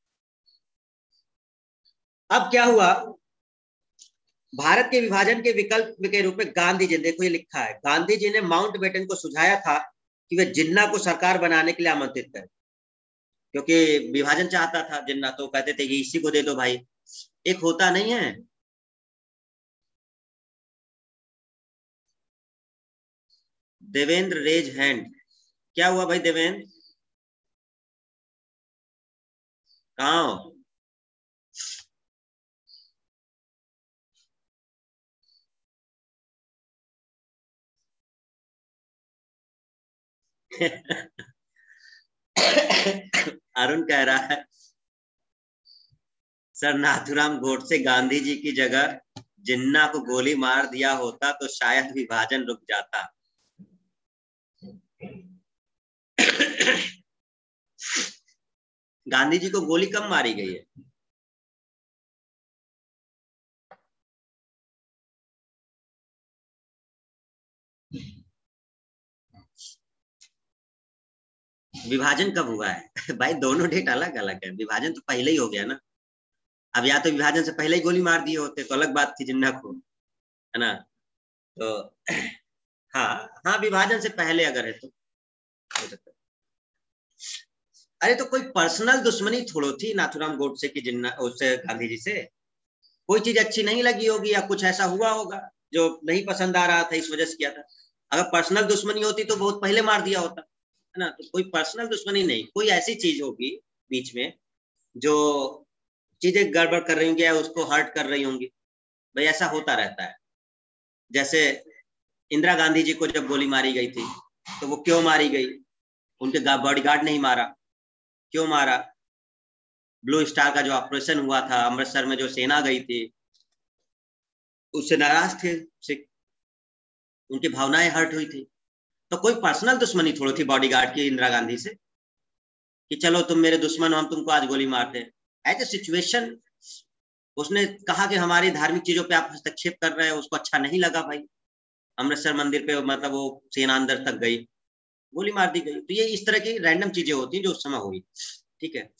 अब क्या हुआ, भारत के विभाजन के विकल्प के रूप में गांधी जी, देखो ये लिखा है, गांधी जी ने माउंटबेटन को सुझाया था कि वे जिन्ना को सरकार बनाने के लिए आमंत्रित करें, क्योंकि विभाजन चाहता था जिन्ना, तो कहते थे कि इसी को दे दो भाई। एक होता नहीं है, देवेंद्र रेज हैंड। क्या हुआ भाई देवेंद्र, कहाँ हो? अरुण कह रहा है सर नाथूराम गोडसे गांधी जी की जगह जिन्ना को गोली मार दिया होता तो शायद विभाजन रुक जाता। गांधी जी को गोली कब मारी गई है? विभाजन कब हुआ है? भाई दोनों डेट अलग अलग है, विभाजन तो पहले ही हो गया ना। अब या तो विभाजन से पहले ही गोली मार दिए होते तो अलग बात थी जिन्ना को, है ना। तो हाँ, हाँ विभाजन से पहले अगर है तो हो सकता है। अरे तो कोई पर्सनल दुश्मनी थोड़ो थी नाथूराम गोडसे की जिन्ना उससे, गांधी जी से कोई चीज अच्छी नहीं लगी होगी या कुछ ऐसा हुआ होगा जो नहीं पसंद आ रहा था, इस वजह से किया था। अगर पर्सनल दुश्मनी होती तो बहुत पहले मार दिया होता, है ना। तो कोई पर्सनल दुश्मनी नहीं, कोई ऐसी चीज होगी बीच में जो चीजें गड़बड़ कर रही होंगी या उसको हर्ट कर रही होंगी। भाई ऐसा होता रहता है। जैसे इंदिरा गांधी जी को जब गोली मारी गई थी तो वो क्यों मारी गई? उनके बॉडीगार्ड नहीं मारा, क्यों मारा? ब्लू स्टार का जो ऑपरेशन हुआ था अमृतसर में, जो सेना गई थी, उससे नाराज थे सिख, उनकी भावनाएं हर्ट हुई थी। तो कोई पर्सनल दुश्मनी थोड़ी थी बॉडीगार्ड की इंदिरा गांधी से कि चलो तुम मेरे दुश्मन हो हम तुमको आज गोली मारते हैं। एज ए सिचुएशन उसने कहा कि हमारी धार्मिक चीजों पे आप हस्तक्षेप कर रहे हैं, उसको अच्छा नहीं लगा भाई। अमृतसर मंदिर पे मतलब वो सेना अंदर तक गई, गोली मार दी गई। तो ये इस तरह की रैंडम चीजें होती हैं जो उस समय हुई, ठीक है।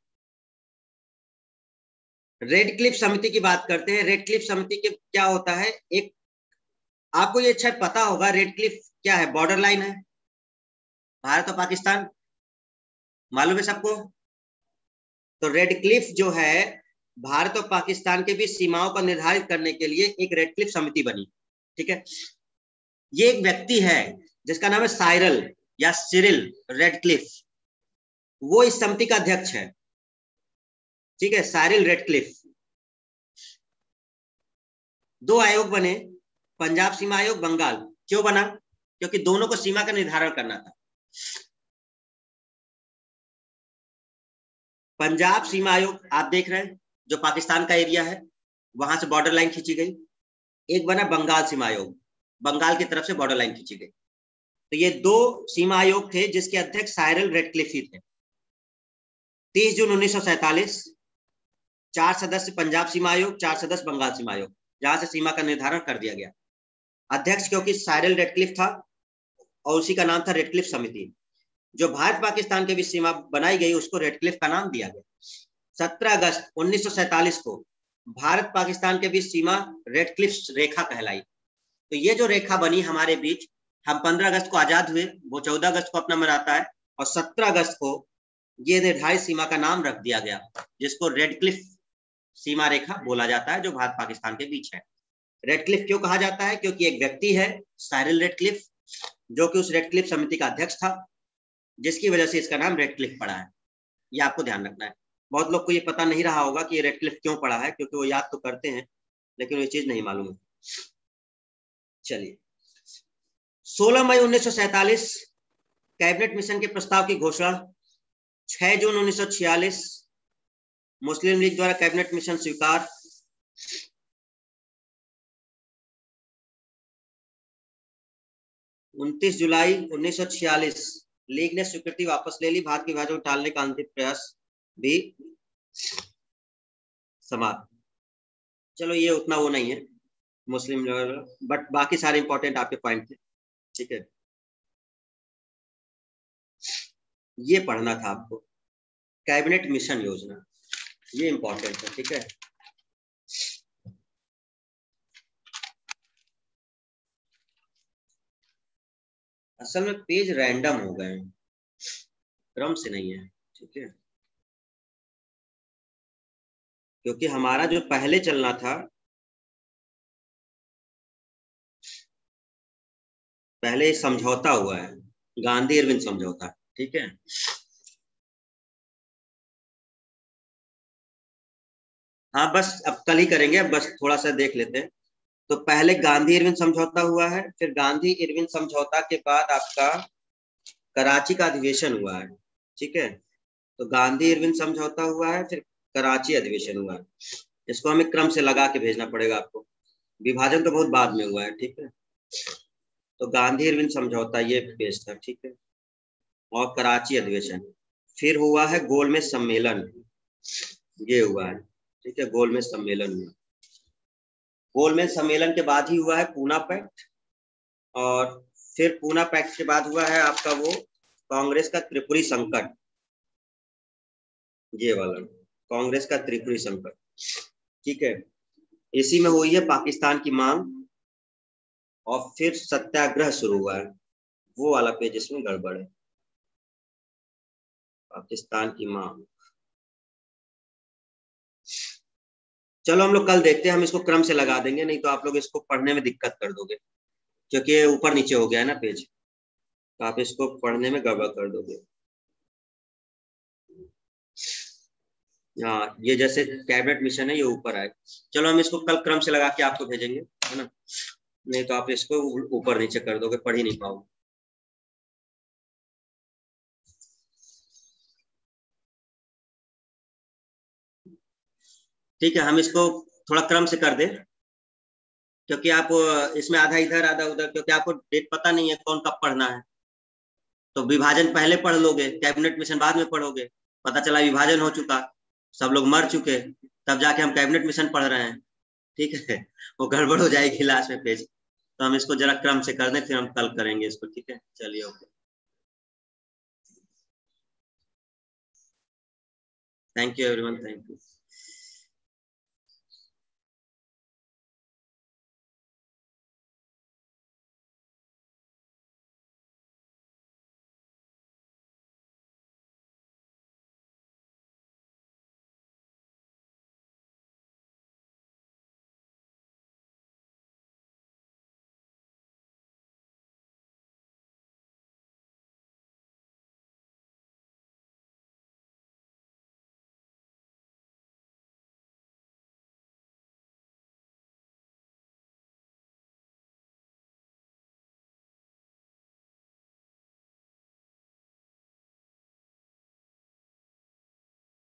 रेड क्लिफ समिति की बात करते हैं। रेड क्लिफ समिति के क्या होता है, एक आपको ये शायद पता होगा, रेड क्लिफ क्या है? बॉर्डर लाइन है, भारत और पाकिस्तान, मालूम है सबको। तो रेड क्लिफ जो है भारत और पाकिस्तान के बीच सीमाओं को निर्धारित करने के लिए एक रेड क्लिफ समिति बनी, ठीक है। ये एक व्यक्ति है जिसका नाम है साइरल या सिरिल रेड क्लिफ, वो इस समिति का अध्यक्ष है, ठीक है, साइरल रेड क्लिफ। दो आयोग बने, पंजाब सीमा आयोग, बंगाल। क्यों बना? क्योंकि दोनों को सीमा का निर्धारण करना था। पंजाब सीमा आयोग आप देख रहे हैं जो पाकिस्तान का एरिया है, वहां से बॉर्डर लाइन खींची गई। एक बना बंगाल सीमा आयोग, बंगाल की तरफ से बॉर्डर लाइन खींची गई। तो ये दो सीमा आयोग थे जिसके अध्यक्ष साइरल रेडक्लिफ ही थे। 30 जून 1947, 4 सदस्य पंजाब सीमा आयोग, 4 सदस्य बंगाल सीमा आयोग, जहां से सीमा का निर्धारण कर दिया गया। अध्यक्ष क्योंकि साइरल रेडक्लिफ था और उसी का नाम था रेडक्लिफ समिति। जो भारत पाकिस्तान के बीच सीमा बनाई गई उसको रेडक्लिफ का नाम दिया गया। 17 अगस्त 1947 को भारत पाकिस्तान के बीच सीमा रेडक्लिफ रेखा कहलाई। तो ये जो रेखा बनी हमारे बीच, हम 15 अगस्त को आजाद हुए, वो 14 अगस्त को अपना मनाता है, और 17 अगस्त को ये निर्धारित सीमा का नाम रख दिया गया जिसको रेडक्लिफ सीमा रेखा बोला जाता है, जो भारत पाकिस्तान के बीच है। रेडक्लिफ क्यों कहा जाता है? क्योंकि एक व्यक्ति है साइरल रेडक्लिफ जो कि उस रेडक्लिफ समिति का अध्यक्ष था, जिसकी वजह से इसका नाम रेडक्लिफ पड़ा है। ये आपको ध्यान रखना है। बहुत लोग को ये पता नहीं रहा होगा कि ये रेडक्लिफ क्यों पड़ा है, क्योंकि वो याद तो करते हैं लेकिन ये चीज नहीं मालूम है। चलिए, 16 मई 1947 कैबिनेट मिशन के प्रस्ताव की घोषणा। 6 जून 1946 मुस्लिम लीग द्वारा कैबिनेट मिशन स्वीकार। 29 जुलाई 1946 लीग ने स्वीकृति वापस ले ली, भारत की विभाजन को टालने का अंतिम प्रयास भी समाप्त। चलो ये उतना वो नहीं है मुस्लिम, बट बाकी सारे इंपॉर्टेंट आपके पॉइंट थे, ठीक है। ये पढ़ना था आपको, कैबिनेट मिशन योजना, ये इंपॉर्टेंट है, ठीक है। असल में पेज रैंडम हो गए हैं, क्रम से नहीं है, ठीक है, क्योंकि हमारा जो पहले चलना था, पहले समझौता हुआ है, गांधी इरविन समझौता, ठीक है। हाँ बस अब कल ही करेंगे, बस थोड़ा सा देख लेते हैं। तो पहले गांधी इरविन समझौता हुआ है, फिर गांधी इरविन समझौता के बाद आपका कराची का अधिवेशन हुआ है, ठीक है। तो गांधी इरविन समझौता हुआ है, फिर कराची अधिवेशन हुआ है। इसको हमें क्रम से लगा के भेजना पड़ेगा आपको, विभाजन तो बहुत बाद में हुआ है, ठीक है। तो गांधी इरविन समझौता ये पेश था, ठीक है, और कराची अधिवेशन, फिर हुआ है गोलमेज सम्मेलन, ये हुआ है, ठीक है, गोलमेज सम्मेलन हुआ। गोलमेज सम्मेलन के बाद ही हुआ है पूना पैक्ट, और फिर पूना पैक्ट के बाद हुआ है आपका वो कांग्रेस का त्रिपुरी संकट, ये वाला कांग्रेस का त्रिपुरी संकट, ठीक है। इसी में हुई है पाकिस्तान की मांग, और फिर सत्याग्रह शुरू हुआ है, वो वाला पेज इसमें गड़बड़ है, पाकिस्तान की मांग। चलो हम लोग कल देखते हैं, हम इसको क्रम से लगा देंगे, नहीं तो आप लोग इसको पढ़ने में दिक्कत कर दोगे, क्योंकि ये ऊपर नीचे हो गया है ना पेज, तो आप इसको पढ़ने में गड़बड़ कर दोगे। हाँ ये जैसे कैबिनेट मिशन है, ये ऊपर आए। चलो हम इसको कल क्रम से लगा के आपको भेजेंगे, है ना, नहीं तो आप इसको ऊपर नीचे कर दोगे, पढ़ ही नहीं पाओगे। ठीक है, हम इसको थोड़ा क्रम से कर दें, क्योंकि आप इसमें आधा इधर आधा उधर, क्योंकि आपको डेट पता नहीं है कौन कब पढ़ना है, तो विभाजन पहले पढ़ लोगे, कैबिनेट मिशन बाद में पढ़ोगे, पता चला विभाजन हो चुका, सब लोग मर चुके, तब जाके हम कैबिनेट मिशन पढ़ रहे हैं, ठीक है, वो गड़बड़ हो जाएगी लास्ट में पेज। तो हम इसको जरा क्रम से कर दें, फिर हम कल करेंगे इसको, ठीक है, चलिए okay, thank you everyone, thank you.